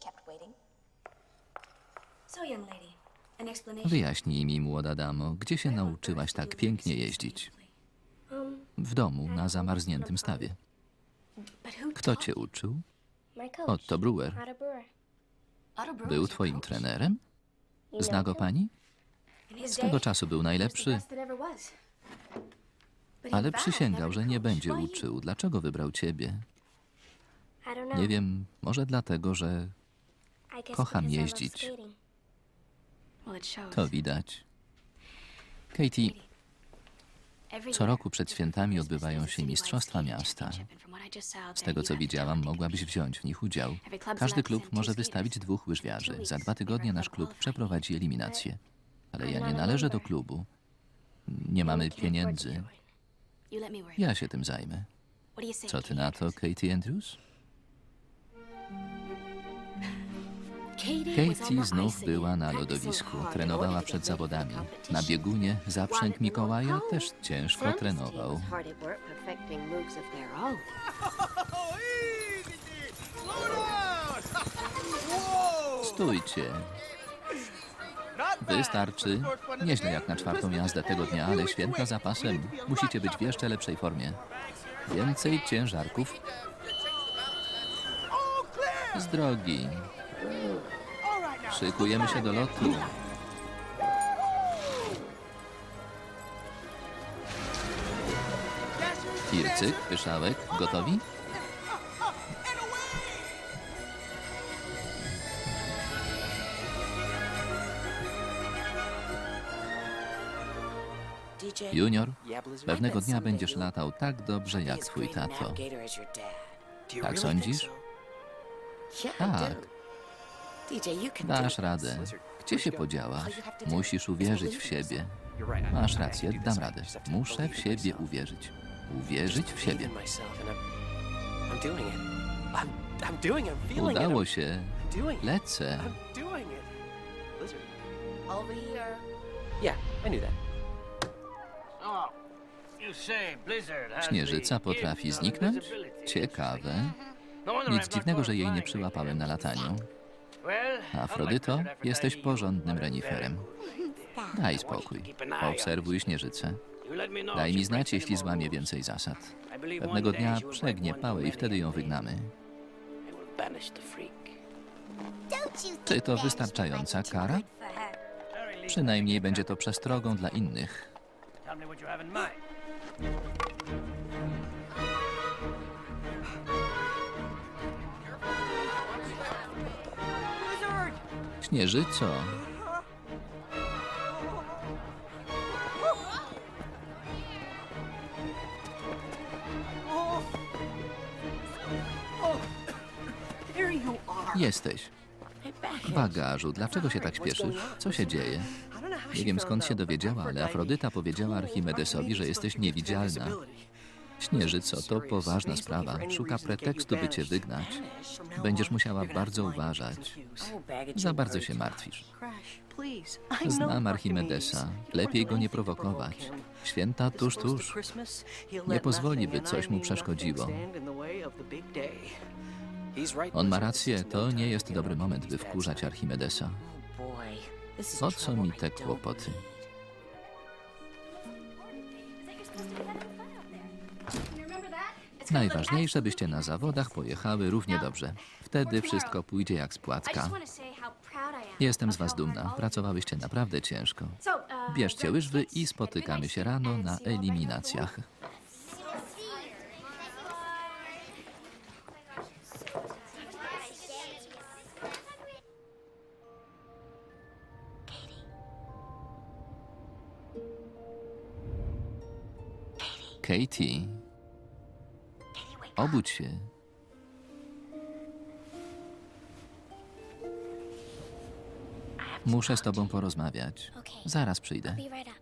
Wyjaśnij mi, młoda damo, gdzie się nauczyłaś tak pięknie jeździć? W domu, na zamarzniętym stawie. Kto cię uczył? Otto Brewer. Był twoim trenerem? Zna go pani? Swego czasu był najlepszy, ale przysięgał, że nie będzie uczył. Dlaczego wybrał ciebie? Nie wiem, może dlatego, że kocham jeździć. To widać. Katie, co roku przed świętami odbywają się mistrzostwa miasta. Z tego, co widziałam, mogłabyś wziąć w nich udział. Każdy klub może wystawić dwóch łyżwiarzy. Za dwa tygodnie nasz klub przeprowadzi eliminację. Ale ja nie należę do klubu. Nie mamy pieniędzy. Ja się tym zajmę. Co ty na to, Katie Andrews? Katie znów była na lodowisku. Trenowała przed zawodami. Na biegunie zaprzęg Mikołaja też ciężko trenował. Stójcie. Wystarczy. Nieźle jak na czwartą jazdę tego dnia, ale święta za pasem. Musicie być w jeszcze lepszej formie. Więcej ciężarków. Z drogi. Szykujemy się do lotu. Ircyk, Pyszałek, gotowi? Junior, pewnego dnia będziesz latał tak dobrze jak twój tato. Tak sądzisz? Tak. Dasz radę. Gdzie się podziałaś? Musisz uwierzyć w siebie. Masz rację, dam radę. Muszę w siebie uwierzyć. Uwierzyć w siebie. Udało się. Lecę. Śnieżyca potrafi zniknąć? Ciekawe. Nic dziwnego, że jej nie przyłapałem na lataniu. Afrodyto, jesteś porządnym reniferem. Daj spokój. Obserwuj śnieżycę. Daj mi znać, jeśli złamie więcej zasad. Pewnego dnia przegnie pałę i wtedy ją wygnamy. Czy to wystarczająca kara? Przynajmniej będzie to przestrogą dla innych. Śnieżyco. Jesteś. Bagażu, dlaczego się tak śpieszysz? Co się dzieje? Nie wiem, skąd się dowiedziała, ale Afrodyta powiedziała Archimedesowi, że jesteś niewidzialna. Śnieżyco, to poważna sprawa. Szuka pretekstu, by cię wygnać. Będziesz musiała bardzo uważać. Za bardzo się martwisz. Znam Archimedesa. Lepiej go nie prowokować. Święta tuż, tuż. Nie pozwoli, by coś mu przeszkodziło. On ma rację, to nie jest dobry moment, by wkurzać Archimedesa. Po co mi te kłopoty? Najważniejsze, byście na zawodach pojechały równie dobrze. Wtedy wszystko pójdzie jak z płatka. Jestem z was dumna. Pracowałyście naprawdę ciężko. Bierzcie łyżwy i spotykamy się rano na eliminacjach. Katie. Obudź się. Muszę z tobą porozmawiać. Zaraz przyjdę.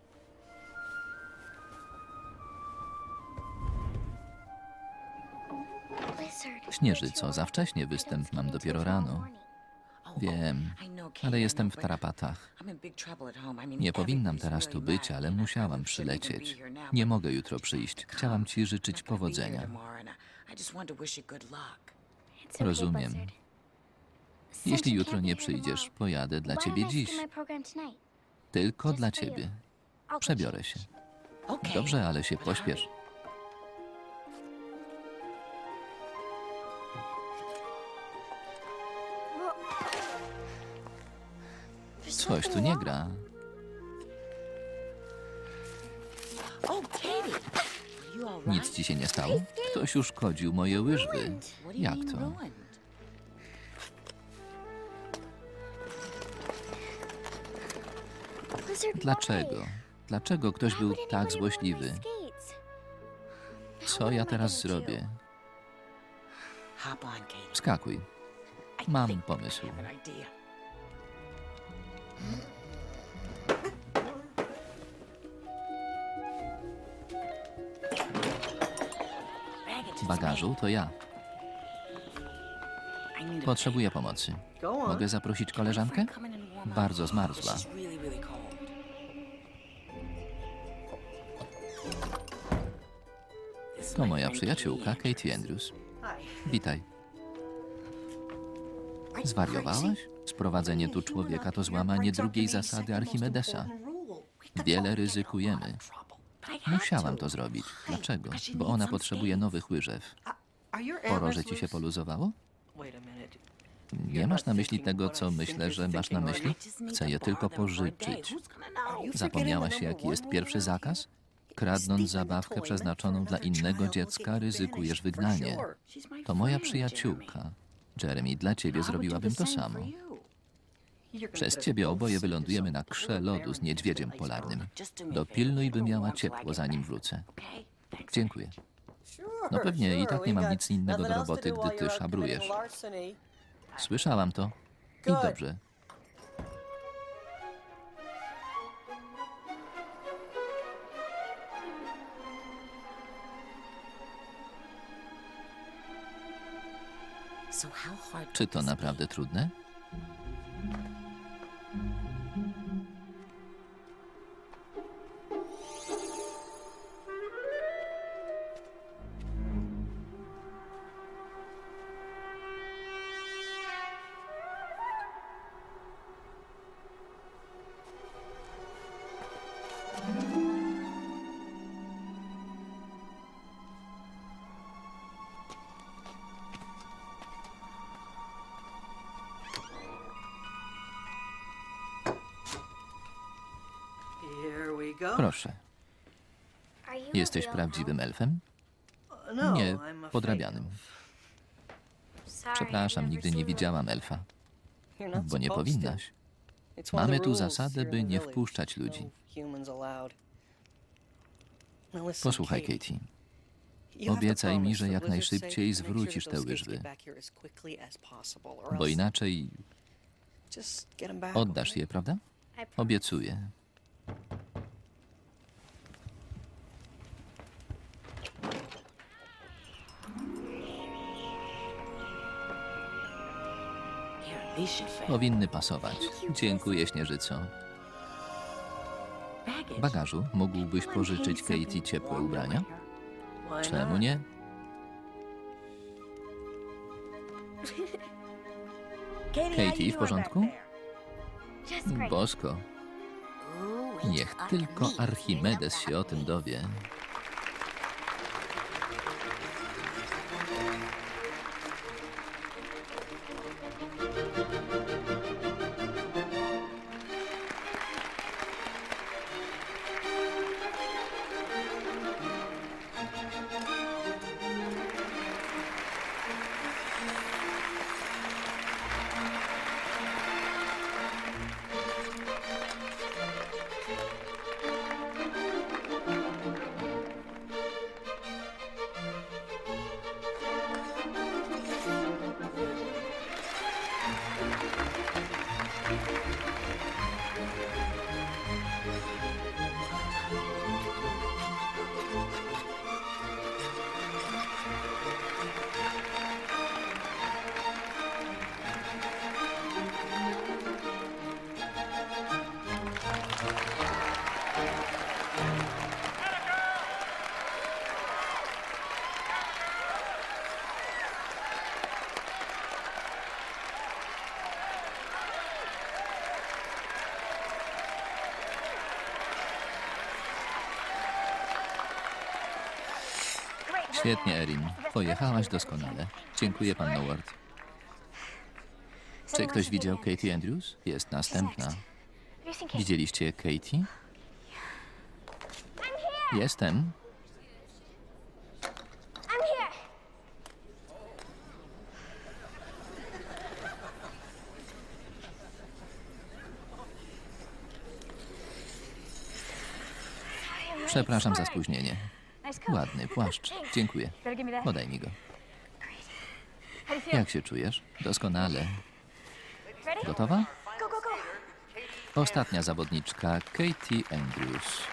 Śnieżyco, za wcześnie występ mam dopiero rano. Wiem, ale jestem w tarapatach. Nie powinnam teraz tu być, ale musiałam przylecieć. Nie mogę jutro przyjść. Chciałam ci życzyć powodzenia. Rozumiem. Jeśli jutro nie przyjdziesz, pojadę dla ciebie dziś. Tylko dla ciebie. Przebiorę się. Dobrze, ale się pośpiesz. Coś tu nie gra. Nic ci się nie stało? Ktoś uszkodził moje łyżwy. Jak to? Dlaczego? Dlaczego ktoś był tak złośliwy? Co ja teraz zrobię? Wskakuj. Mam pomysł. W bagażu to ja. Potrzebuję pomocy. Mogę zaprosić koleżankę? Bardzo zmarzła. To moja przyjaciółka Katie Andrews. Witaj. Zwariowałaś? Sprowadzenie tu człowieka to złamanie drugiej zasady Archimedesa. Wiele ryzykujemy. Musiałam to zrobić. Dlaczego? Bo ona potrzebuje nowych łyżew. Poroże ci się poluzowało? Nie masz na myśli tego, co myślę, że masz na myśli? Chcę je tylko pożyczyć. Zapomniałaś, jaki jest pierwszy zakaz? Kradnąc zabawkę przeznaczoną dla innego dziecka, ryzykujesz wygnanie. To moja przyjaciółka. Jeremy, dla ciebie zrobiłabym to samo. Przez ciebie oboje wylądujemy na krze lodu z niedźwiedziem polarnym. Dopilnuj, by miała ciepło, zanim wrócę. Dziękuję. No pewnie, i tak nie mam nic innego do roboty, gdy ty szabrujesz. Słyszałam to. I dobrze. Czy to naprawdę trudne? Proszę. Jesteś prawdziwym elfem? Nie, podrabianym. Przepraszam, nigdy nie widziałam elfa. Bo nie powinnaś. Mamy tu zasadę, by nie wpuszczać ludzi. Posłuchaj, Katie. Obiecaj mi, że jak najszybciej zwrócisz te łyżwy. Bo inaczej oddasz je, prawda? Obiecuję. Powinny pasować. Dziękuję, Śnieżyco. W bagażu mógłbyś pożyczyć Katie ciepłe ubrania? Czemu nie? Katie, w porządku? Bosko. Niech tylko Archimedes się o tym dowie. Świetnie, Erin. Pojechałaś doskonale. Dziękuję, pan Howard. Czy ktoś widział Katie Andrews? Jest następna. Widzieliście Katie? Jestem. Przepraszam za spóźnienie. Ładny płaszcz. Dziękuję. Podaj mi go. Jak się czujesz? Doskonale. Gotowa? Ostatnia zawodniczka, Katie Andrews.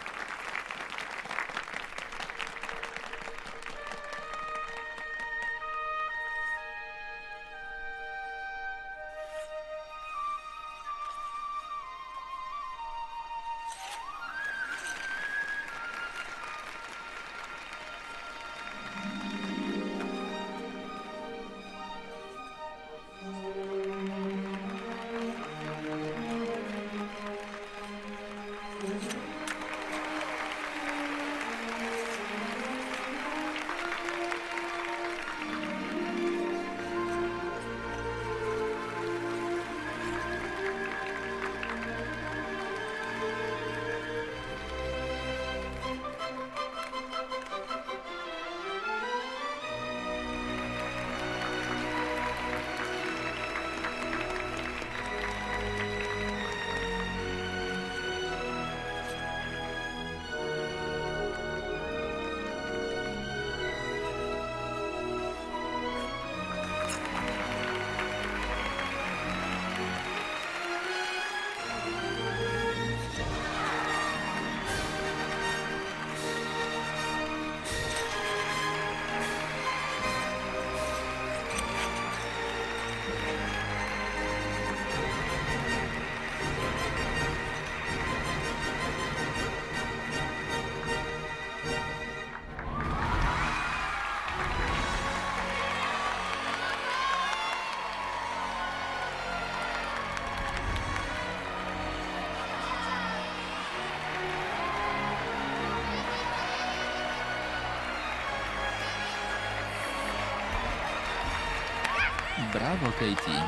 Brawo, Katie.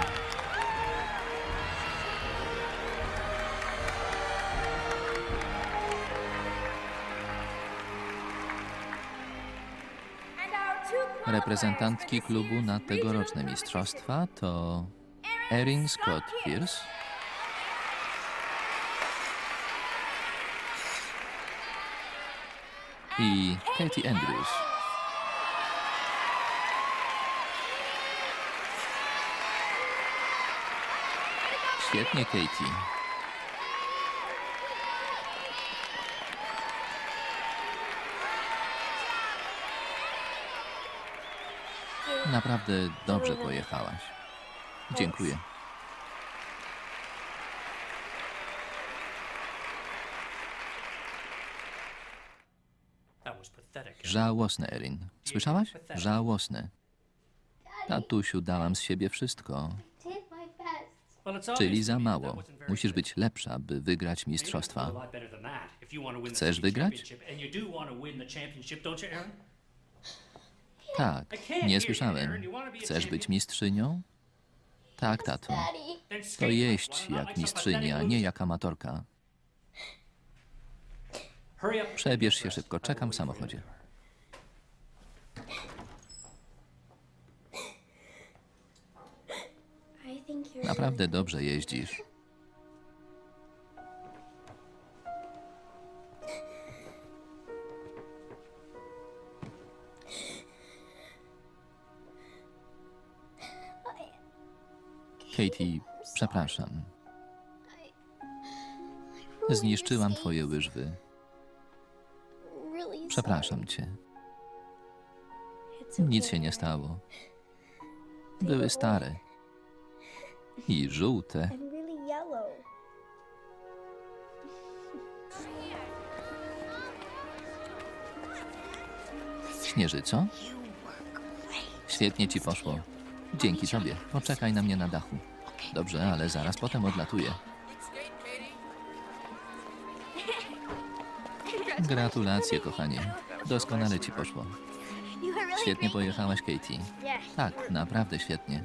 Reprezentantki klubu na tegoroczne mistrzostwa to Erin Scott Pierce i Katie Andrews. Świetnie, Katie. Naprawdę dobrze pojechałaś. Dziękuję. Żałosne, Erin. Słyszałaś? Żałosne. Tatusiu, dałam z siebie wszystko. Czyli za mało. Musisz być lepsza, by wygrać mistrzostwa. Chcesz wygrać? Tak, nie słyszałem. Chcesz być mistrzynią? Tak, tato. To jeść jak mistrzyni, a nie jak amatorka. Przebierz się szybko, czekam w samochodzie. Naprawdę dobrze jeździsz. Katie, przepraszam. Zniszczyłam twoje łyżwy. Przepraszam cię. Nic się nie stało. Były stare. I żółte. Śnieżyco? Świetnie ci poszło. Dzięki tobie. Poczekaj na mnie na dachu. Dobrze, ale zaraz potem odlatuję. Gratulacje, kochanie. Doskonale ci poszło. Świetnie pojechałaś, Katie. Tak, naprawdę świetnie.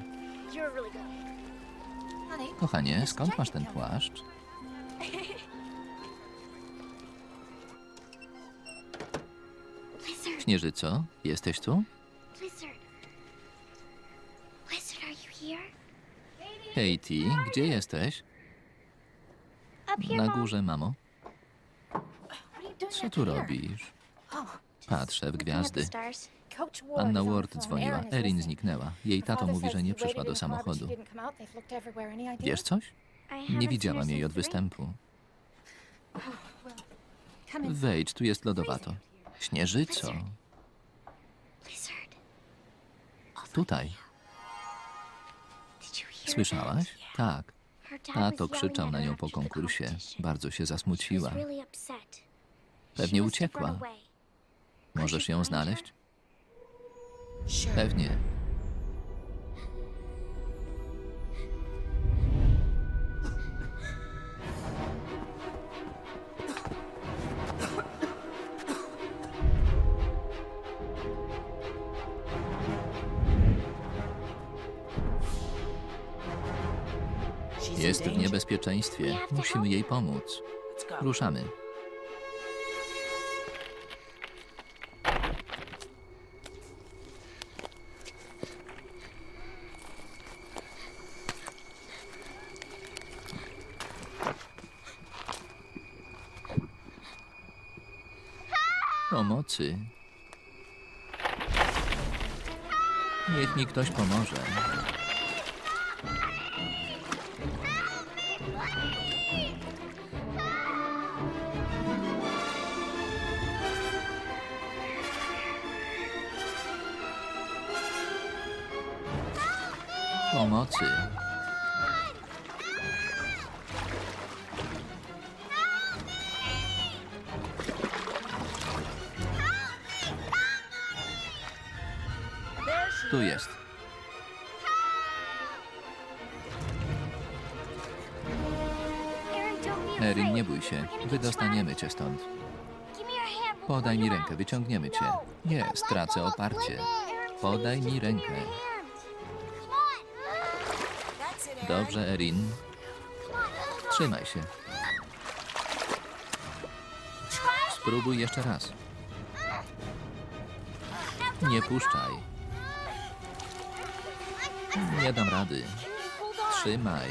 Kochanie, skąd masz ten płaszcz? Śnieżyco, jesteś tu? Katie, gdzie jesteś? Na górze, mamo. Co tu robisz? Patrzę w gwiazdy. Anna Ward dzwoniła. Erin zniknęła. Jej tato mówi, że nie przyszła do samochodu. Wiesz coś? Nie widziałam jej od występu. Wejdź, tu jest lodowato. Śnieżyco. Tutaj. Słyszałaś? Tak. Tato krzyczał na nią po konkursie. Bardzo się zasmuciła. Pewnie uciekła. Możesz ją znaleźć? Pewnie. Jest w niebezpieczeństwie. Musimy jej pomóc. Ruszamy. Pomocy. Niech mi ktoś pomoże. Pomocy. Tu jest. Erin, nie bój się. Wydostaniemy cię stąd. Podaj mi rękę, wyciągniemy cię. Nie, stracę oparcie. Podaj mi rękę. Dobrze, Erin. Trzymaj się. Spróbuj jeszcze raz. Nie puszczaj. Nie dam rady. Trzymaj.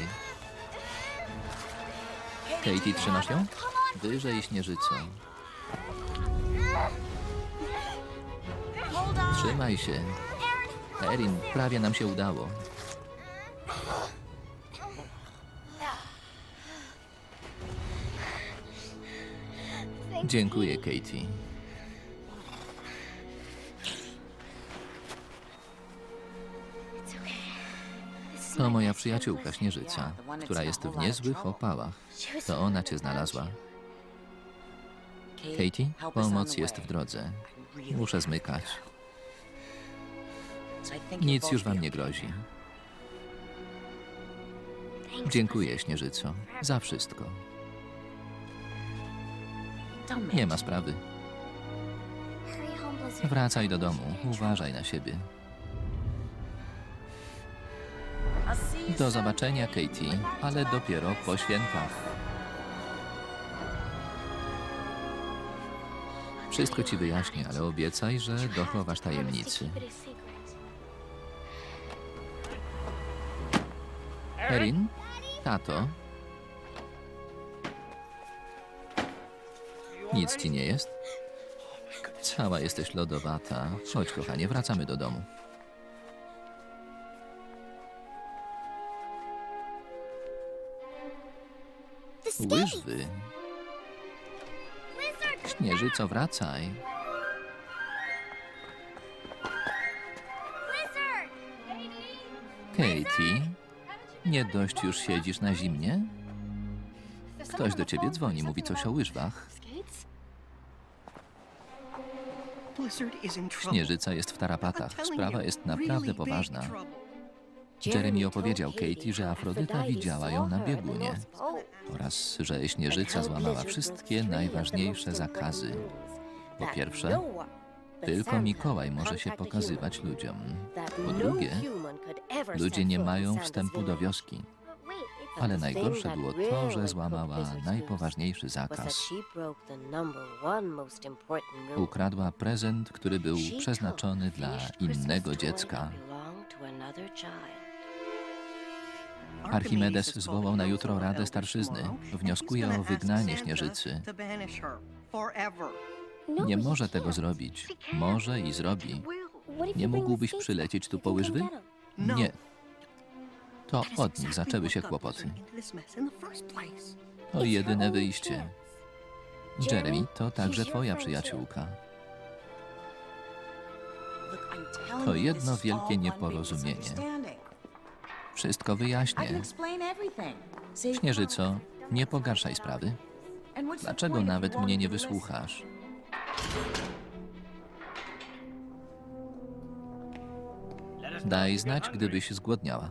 Katie, trzymasz ją? Wyżej, Śnieżyco. Trzymaj się. Erin, prawie nam się udało. Dziękuję, Katie. To moja przyjaciółka Śnieżyca, która jest w niezłych opałach. To ona cię znalazła. Katie, pomoc jest w drodze. Muszę zmykać. Nic już wam nie grozi. Dziękuję, Śnieżyco, za wszystko. Nie ma sprawy. Wracaj do domu. Uważaj na siebie. Do zobaczenia, Katie, ale dopiero po świętach. Wszystko ci wyjaśnię, ale obiecaj, że dochowasz tajemnicy. Erin? Tato? Nic ci nie jest? Cała jesteś lodowata. Chodź, kochanie, wracamy do domu. Łyżwy. Śnieżyco, wracaj. Katie, nie dość już siedzisz na zimnie? Ktoś do ciebie dzwoni, mówi coś o łyżwach. Śnieżyca jest w tarapatach. Sprawa jest naprawdę poważna. Jeremy opowiedział Katie, że Afrodyta widziała ją na biegunie oraz że Śnieżyca złamała wszystkie najważniejsze zakazy. Po pierwsze, Tylko Mikołaj może się pokazywać ludziom. Po drugie, ludzie nie mają wstępu do wioski. Ale najgorsze było to, że złamała najpoważniejszy zakaz. Ukradła prezent, który był przeznaczony dla innego dziecka. Archimedes zwołał na jutro Radę Starszyzny. Wnioskuje o wygnanie Śnieżycy. Nie może tego zrobić. Może i zrobi. Nie mógłbyś przylecieć tu po łyżwy? Nie. To od nich zaczęły się kłopoty. To jedyne wyjście. Jeremy, to także twoja przyjaciółka. To jedno wielkie nieporozumienie. Wszystko wyjaśnię. Śnieżyco, nie pogarszaj sprawy. Dlaczego nawet mnie nie wysłuchasz? Daj znać, gdybyś zgłodniała.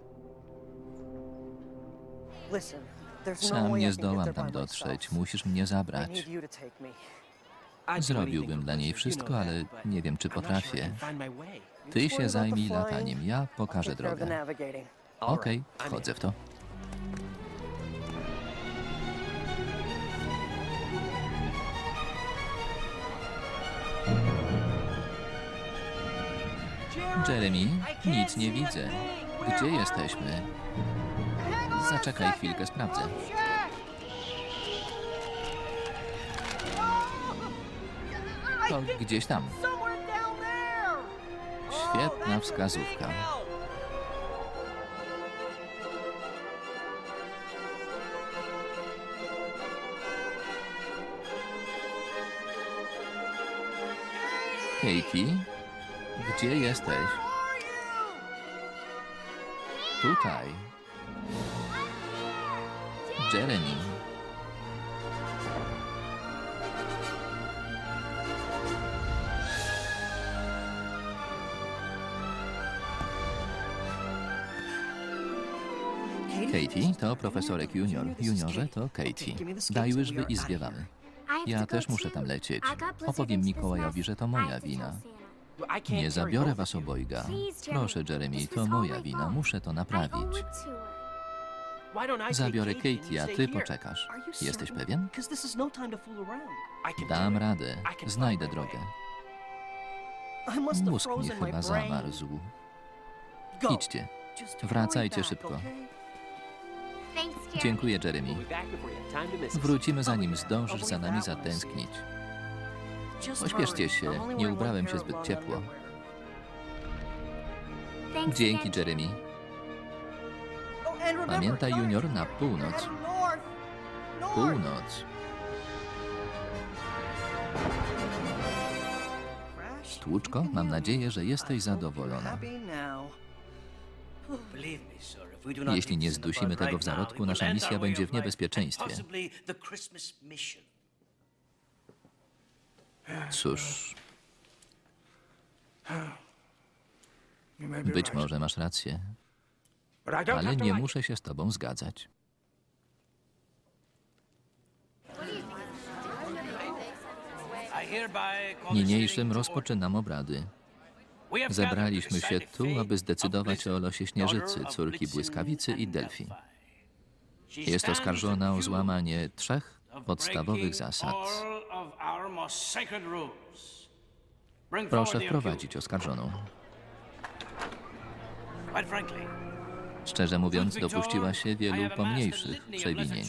Sam nie zdołam tam dotrzeć. Musisz mnie zabrać. Zrobiłbym dla niej wszystko, ale nie wiem, czy potrafię. Ty się zajmij lataniem, ja pokażę drogę. Okej, wchodzę w to. Jeremy, nic nie widzę. Gdzie jesteśmy? Zaczekaj chwilkę, sprawdzę. To gdzieś tam. Świetna wskazówka. Katie, gdzie jesteś? Tutaj. Jeremy. Katie, to profesorek junior. Juniorze to Katie. Daj łyżwy i zwiewamy. Ja też muszę tam lecieć. Opowiem Mikołajowi, że to moja wina. Nie zabiorę was obojga. Proszę, Jeremy, to moja wina. Muszę to naprawić. Zabiorę Katie, a ty poczekasz. Jesteś pewien? Dam radę. Znajdę drogę. Mózg mi chyba zamarzł. Idźcie. Wracajcie szybko. Dziękuję, Jeremy. Wrócimy, zanim zdążysz za nami zatęsknić. Pośpieszcie się, nie ubrałem się zbyt ciepło. Dzięki, Jeremy. Pamiętaj, junior, na północ. Północ. Stłuczko, mam nadzieję, że jesteś zadowolona. Jeśli nie zdusimy tego w zarodku, nasza misja będzie w niebezpieczeństwie. Cóż... Być może masz rację. Ale nie muszę się z tobą zgadzać. Niniejszym rozpoczynam obrady. Zebraliśmy się tu, aby zdecydować o losie Śnieżycy, córki Błyskawicy i Delfi. Jest oskarżona o złamanie trzech podstawowych zasad. Proszę wprowadzić oskarżoną. Szczerze mówiąc, dopuściła się wielu pomniejszych przewinień.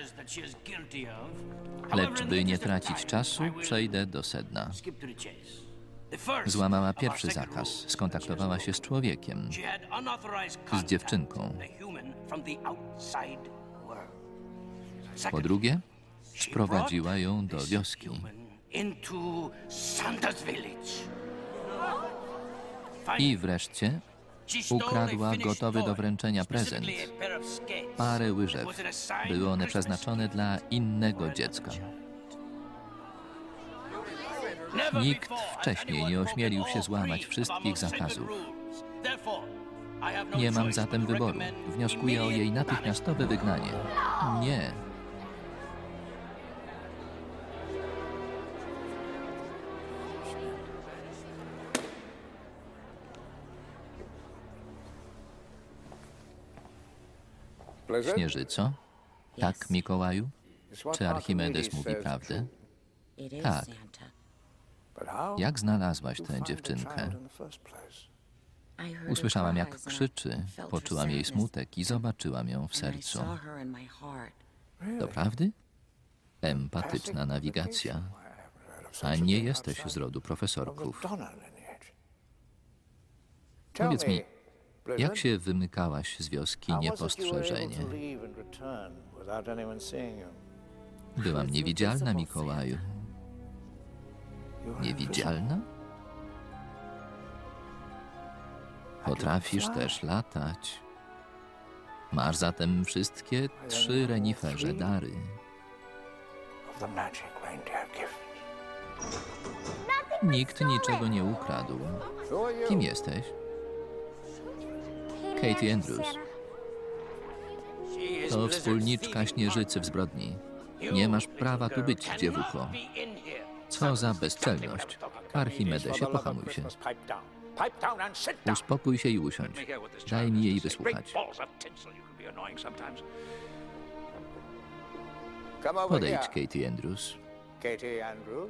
Lecz by nie tracić czasu, przejdę do sedna. Złamała pierwszy zakaz, skontaktowała się z człowiekiem, z dziewczynką. Po drugie, sprowadziła ją do wioski. I wreszcie ukradła gotowy do wręczenia prezent. Parę łyżew. Były one przeznaczone dla innego dziecka. Nikt wcześniej nie ośmielił się złamać wszystkich zakazów. Nie mam zatem wyboru. Wnioskuję o jej natychmiastowe wygnanie. Nie. Śnieżyco? Tak, Mikołaju? Czy Archimedes mówi prawdę? Tak. Jak znalazłaś tę dziewczynkę? Usłyszałam, jak krzyczy, poczułam jej smutek i zobaczyłam ją w sercu. Doprawdy? Empatyczna nawigacja. A nie jesteś z rodu profesorków. Powiedz mi, jak się wymykałaś z wioski niepostrzeżenie? Byłam niewidzialna, Mikołaju. Niewidzialna? Potrafisz też latać. Masz zatem wszystkie trzy reniferze dary. Nikt niczego nie ukradł. Kim jesteś? Katie Andrews. To wspólniczka Śnieżycy w zbrodni. Nie masz prawa tu być, dziewucho. Co za bezczelność. Archimedesie, pohamuj się. Uspokój się i usiądź. Daj mi jej wysłuchać. Podejdź, Katie Andrews. Katie Andrews?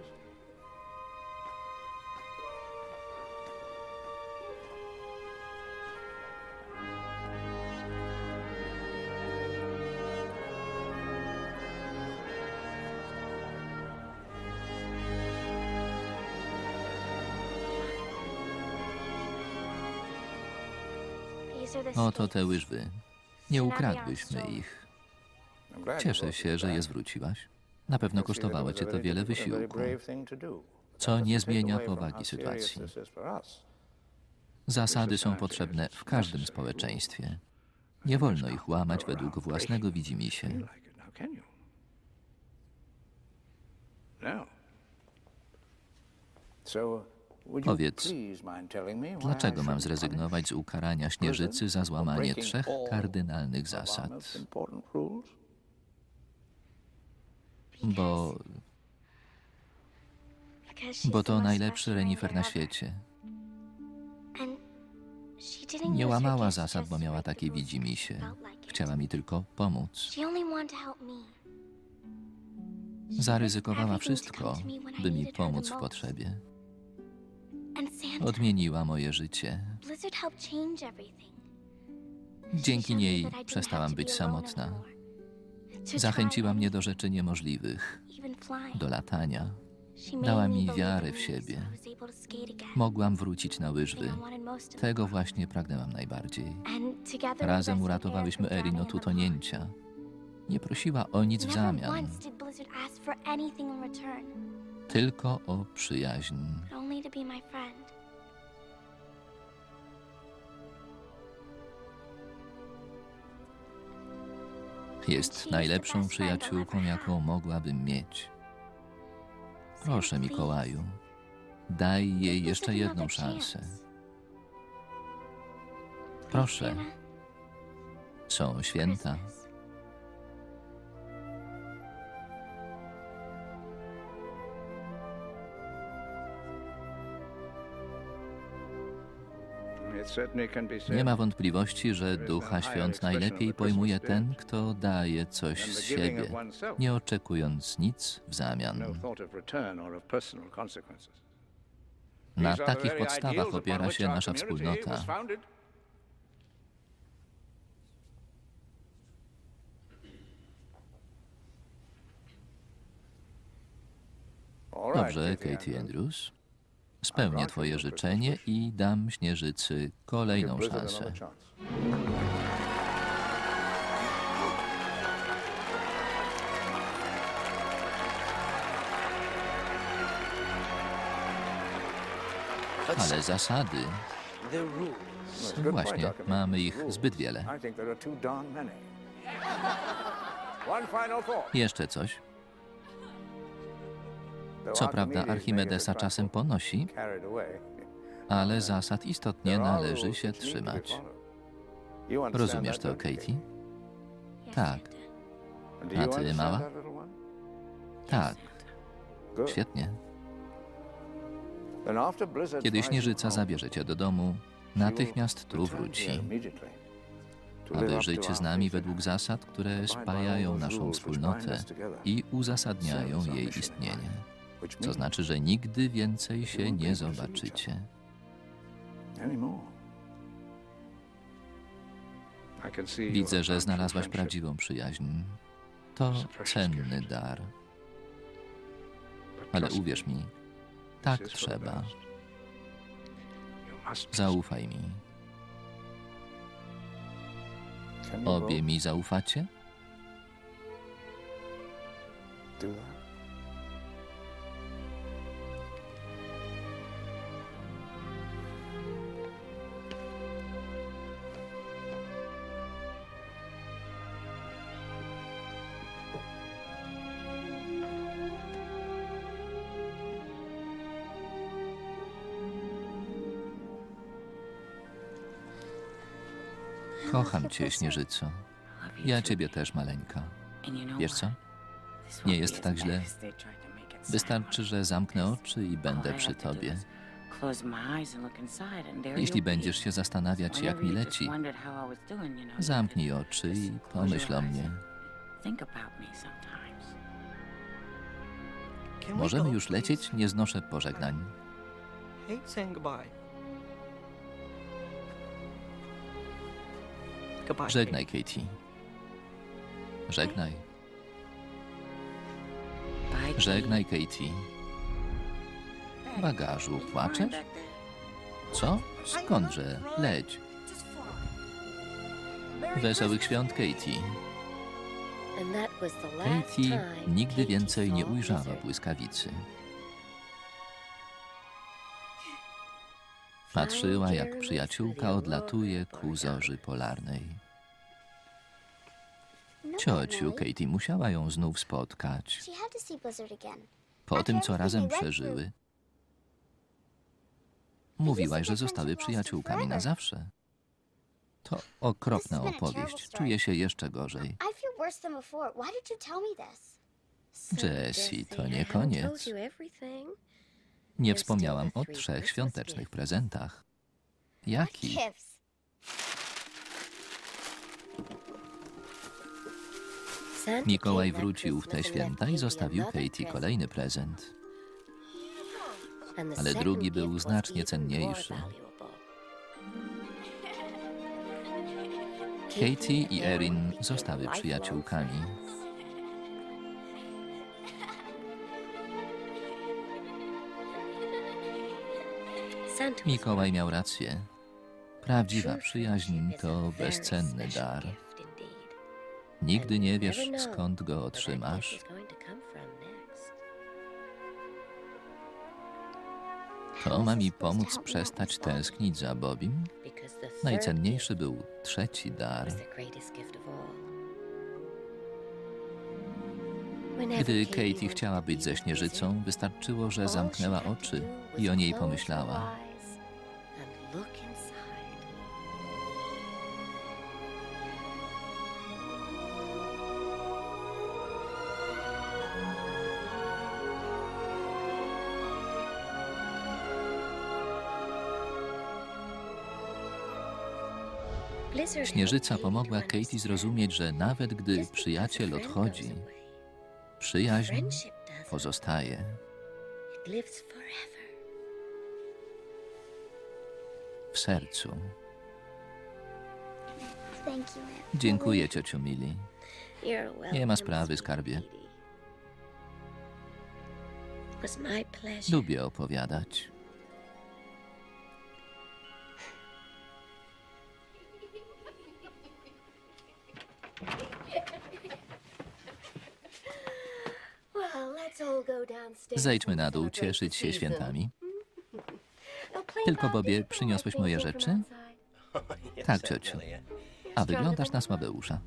Oto te łyżwy. Nie ukradłyśmy ich. Cieszę się, że je zwróciłaś. Na pewno kosztowało cię to wiele wysiłku, co nie zmienia powagi sytuacji. Zasady są potrzebne w każdym społeczeństwie. Nie wolno ich łamać według własnego widzimisię. Powiedz, dlaczego mam zrezygnować z ukarania Śnieżycy za złamanie trzech kardynalnych zasad? Bo... Bo to najlepszy renifer na świecie. Nie łamała zasad, bo miała takie widzimisię. Chciała mi tylko pomóc. Zaryzykowała wszystko, by mi pomóc w potrzebie. Odmieniła moje życie. Dzięki niej przestałam być samotna. Zachęciła mnie do rzeczy niemożliwych, do latania. Dała mi wiarę w siebie. Mogłam wrócić na łyżwy. Tego właśnie pragnęłam najbardziej. Razem uratowałyśmy Erin od utonięcia. Nie prosiła o nic w zamian. Tylko o przyjaźń. Jest najlepszą przyjaciółką, jaką mogłabym mieć. Proszę, Mikołaju, daj jej jeszcze jedną szansę. Proszę. Są święta. Nie ma wątpliwości, że Ducha Świąt najlepiej pojmuje ten, kto daje coś z siebie, nie oczekując nic w zamian. Na takich podstawach opiera się nasza wspólnota. Dobrze, Katie Andrews. Spełnię twoje życzenie i dam Śnieżycy kolejną szansę. Ale zasady... Właśnie, mamy ich zbyt wiele. Jeszcze coś. Co prawda Archimedesa czasem ponosi, ale zasad istotnie należy się trzymać. Rozumiesz to, Katie? Tak. A ty, mała? Tak. Świetnie. Kiedy Śnieżyca zabierze cię do domu, natychmiast tu wróci. aby żyć z nami według zasad, które spajają naszą wspólnotę i uzasadniają jej istnienie. Co znaczy, że nigdy więcej się nie zobaczycie. Widzę, że znalazłaś prawdziwą przyjaźń. To cenny dar. Ale uwierz mi, tak trzeba. Zaufaj mi. Obie mi zaufacie? Kocham cię, Śnieżyco. Ja ciebie też, maleńka. Wiesz co? Nie jest tak źle. Wystarczy, że zamknę oczy i będę przy tobie. Jeśli będziesz się zastanawiać, jak mi leci, zamknij oczy i pomyśl o mnie. Możemy już lecieć? Nie znoszę pożegnań. Żegnaj, Katie. Żegnaj. Żegnaj, Katie. Bagażu, płaczesz? Co? Skądże? Leć. Wesołych świąt, Katie. Katie nigdy więcej nie ujrzała błyskawicy. Patrzyła, jak przyjaciółka odlatuje ku zorzy polarnej. Ciociu, Katie musiała ją znów spotkać. Po tym, co razem przeżyły. Mówiłaś, że zostały przyjaciółkami na zawsze. To okropna opowieść. Czuję się jeszcze gorzej. Jessie, to nie koniec. Nie wspomniałam o trzech świątecznych prezentach. Jakich? Mikołaj wrócił w te święta i zostawił Katie kolejny prezent. Ale drugi był znacznie cenniejszy. Katie i Erin zostały przyjaciółkami. Mikołaj miał rację. Prawdziwa przyjaźń to bezcenny dar. Nigdy nie wiesz, skąd go otrzymasz. To ma mi pomóc przestać tęsknić za Bobim? Najcenniejszy był trzeci dar. Gdy Katie chciała być ze Śnieżycą, wystarczyło, że zamknęła oczy i o niej pomyślała. Śnieżyca pomogła Katie zrozumieć, że nawet gdy przyjaciel odchodzi, przyjaźń pozostaje. W sercu. Dziękuję, ciociu Millie. Nie ma sprawy, skarbie. Lubię opowiadać. Zejdźmy na dół, cieszyć się świętami. Tylko, Bobie, przyniosłeś moje rzeczy? Tak, ciociu. A wyglądasz na słabeusza.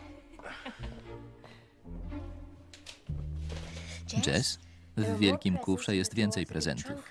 Jess, w wielkim kufrze jest więcej prezentów.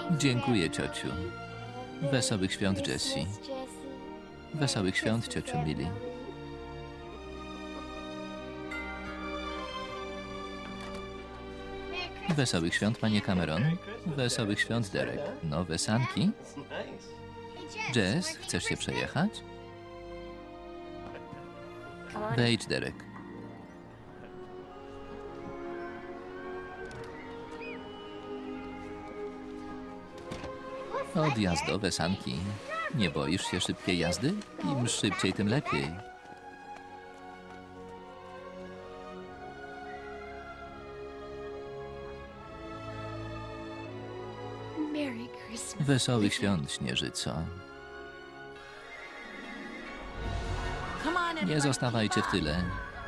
Dziękuję, ciociu. Wesołych świąt, Jessie. Wesołych świąt, ciociu Millie. Wesołych świąt, panie Cameron. Wesołych świąt, Derek. Nowe sanki? Jess, chcesz się przejechać? Wejdź, Derek. Odjazdowe sanki. Nie boisz się szybkiej jazdy? Im szybciej, tym lepiej. Wesołych świąt, Śnieżyco. Nie zostawajcie w tyle.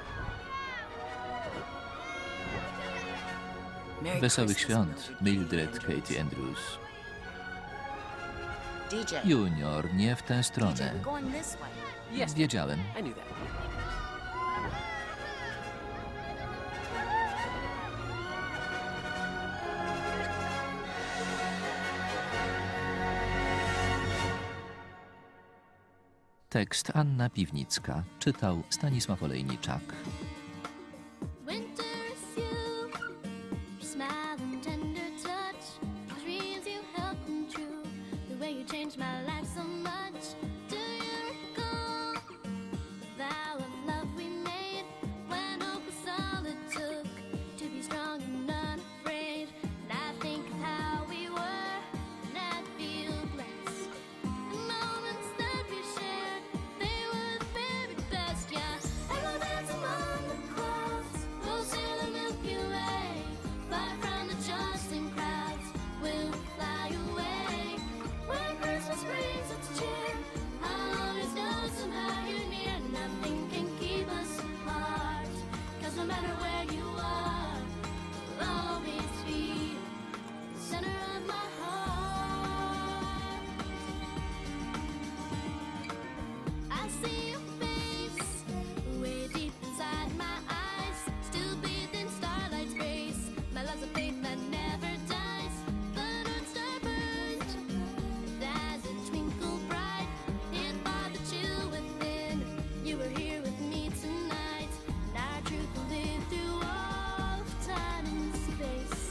Wesołych świąt, Mildred Katie Andrews. Junior, nie w tę stronę. Wiedziałem. Tekst Anna Piwnicka. Czytał Stanisław Olejniczak. Space.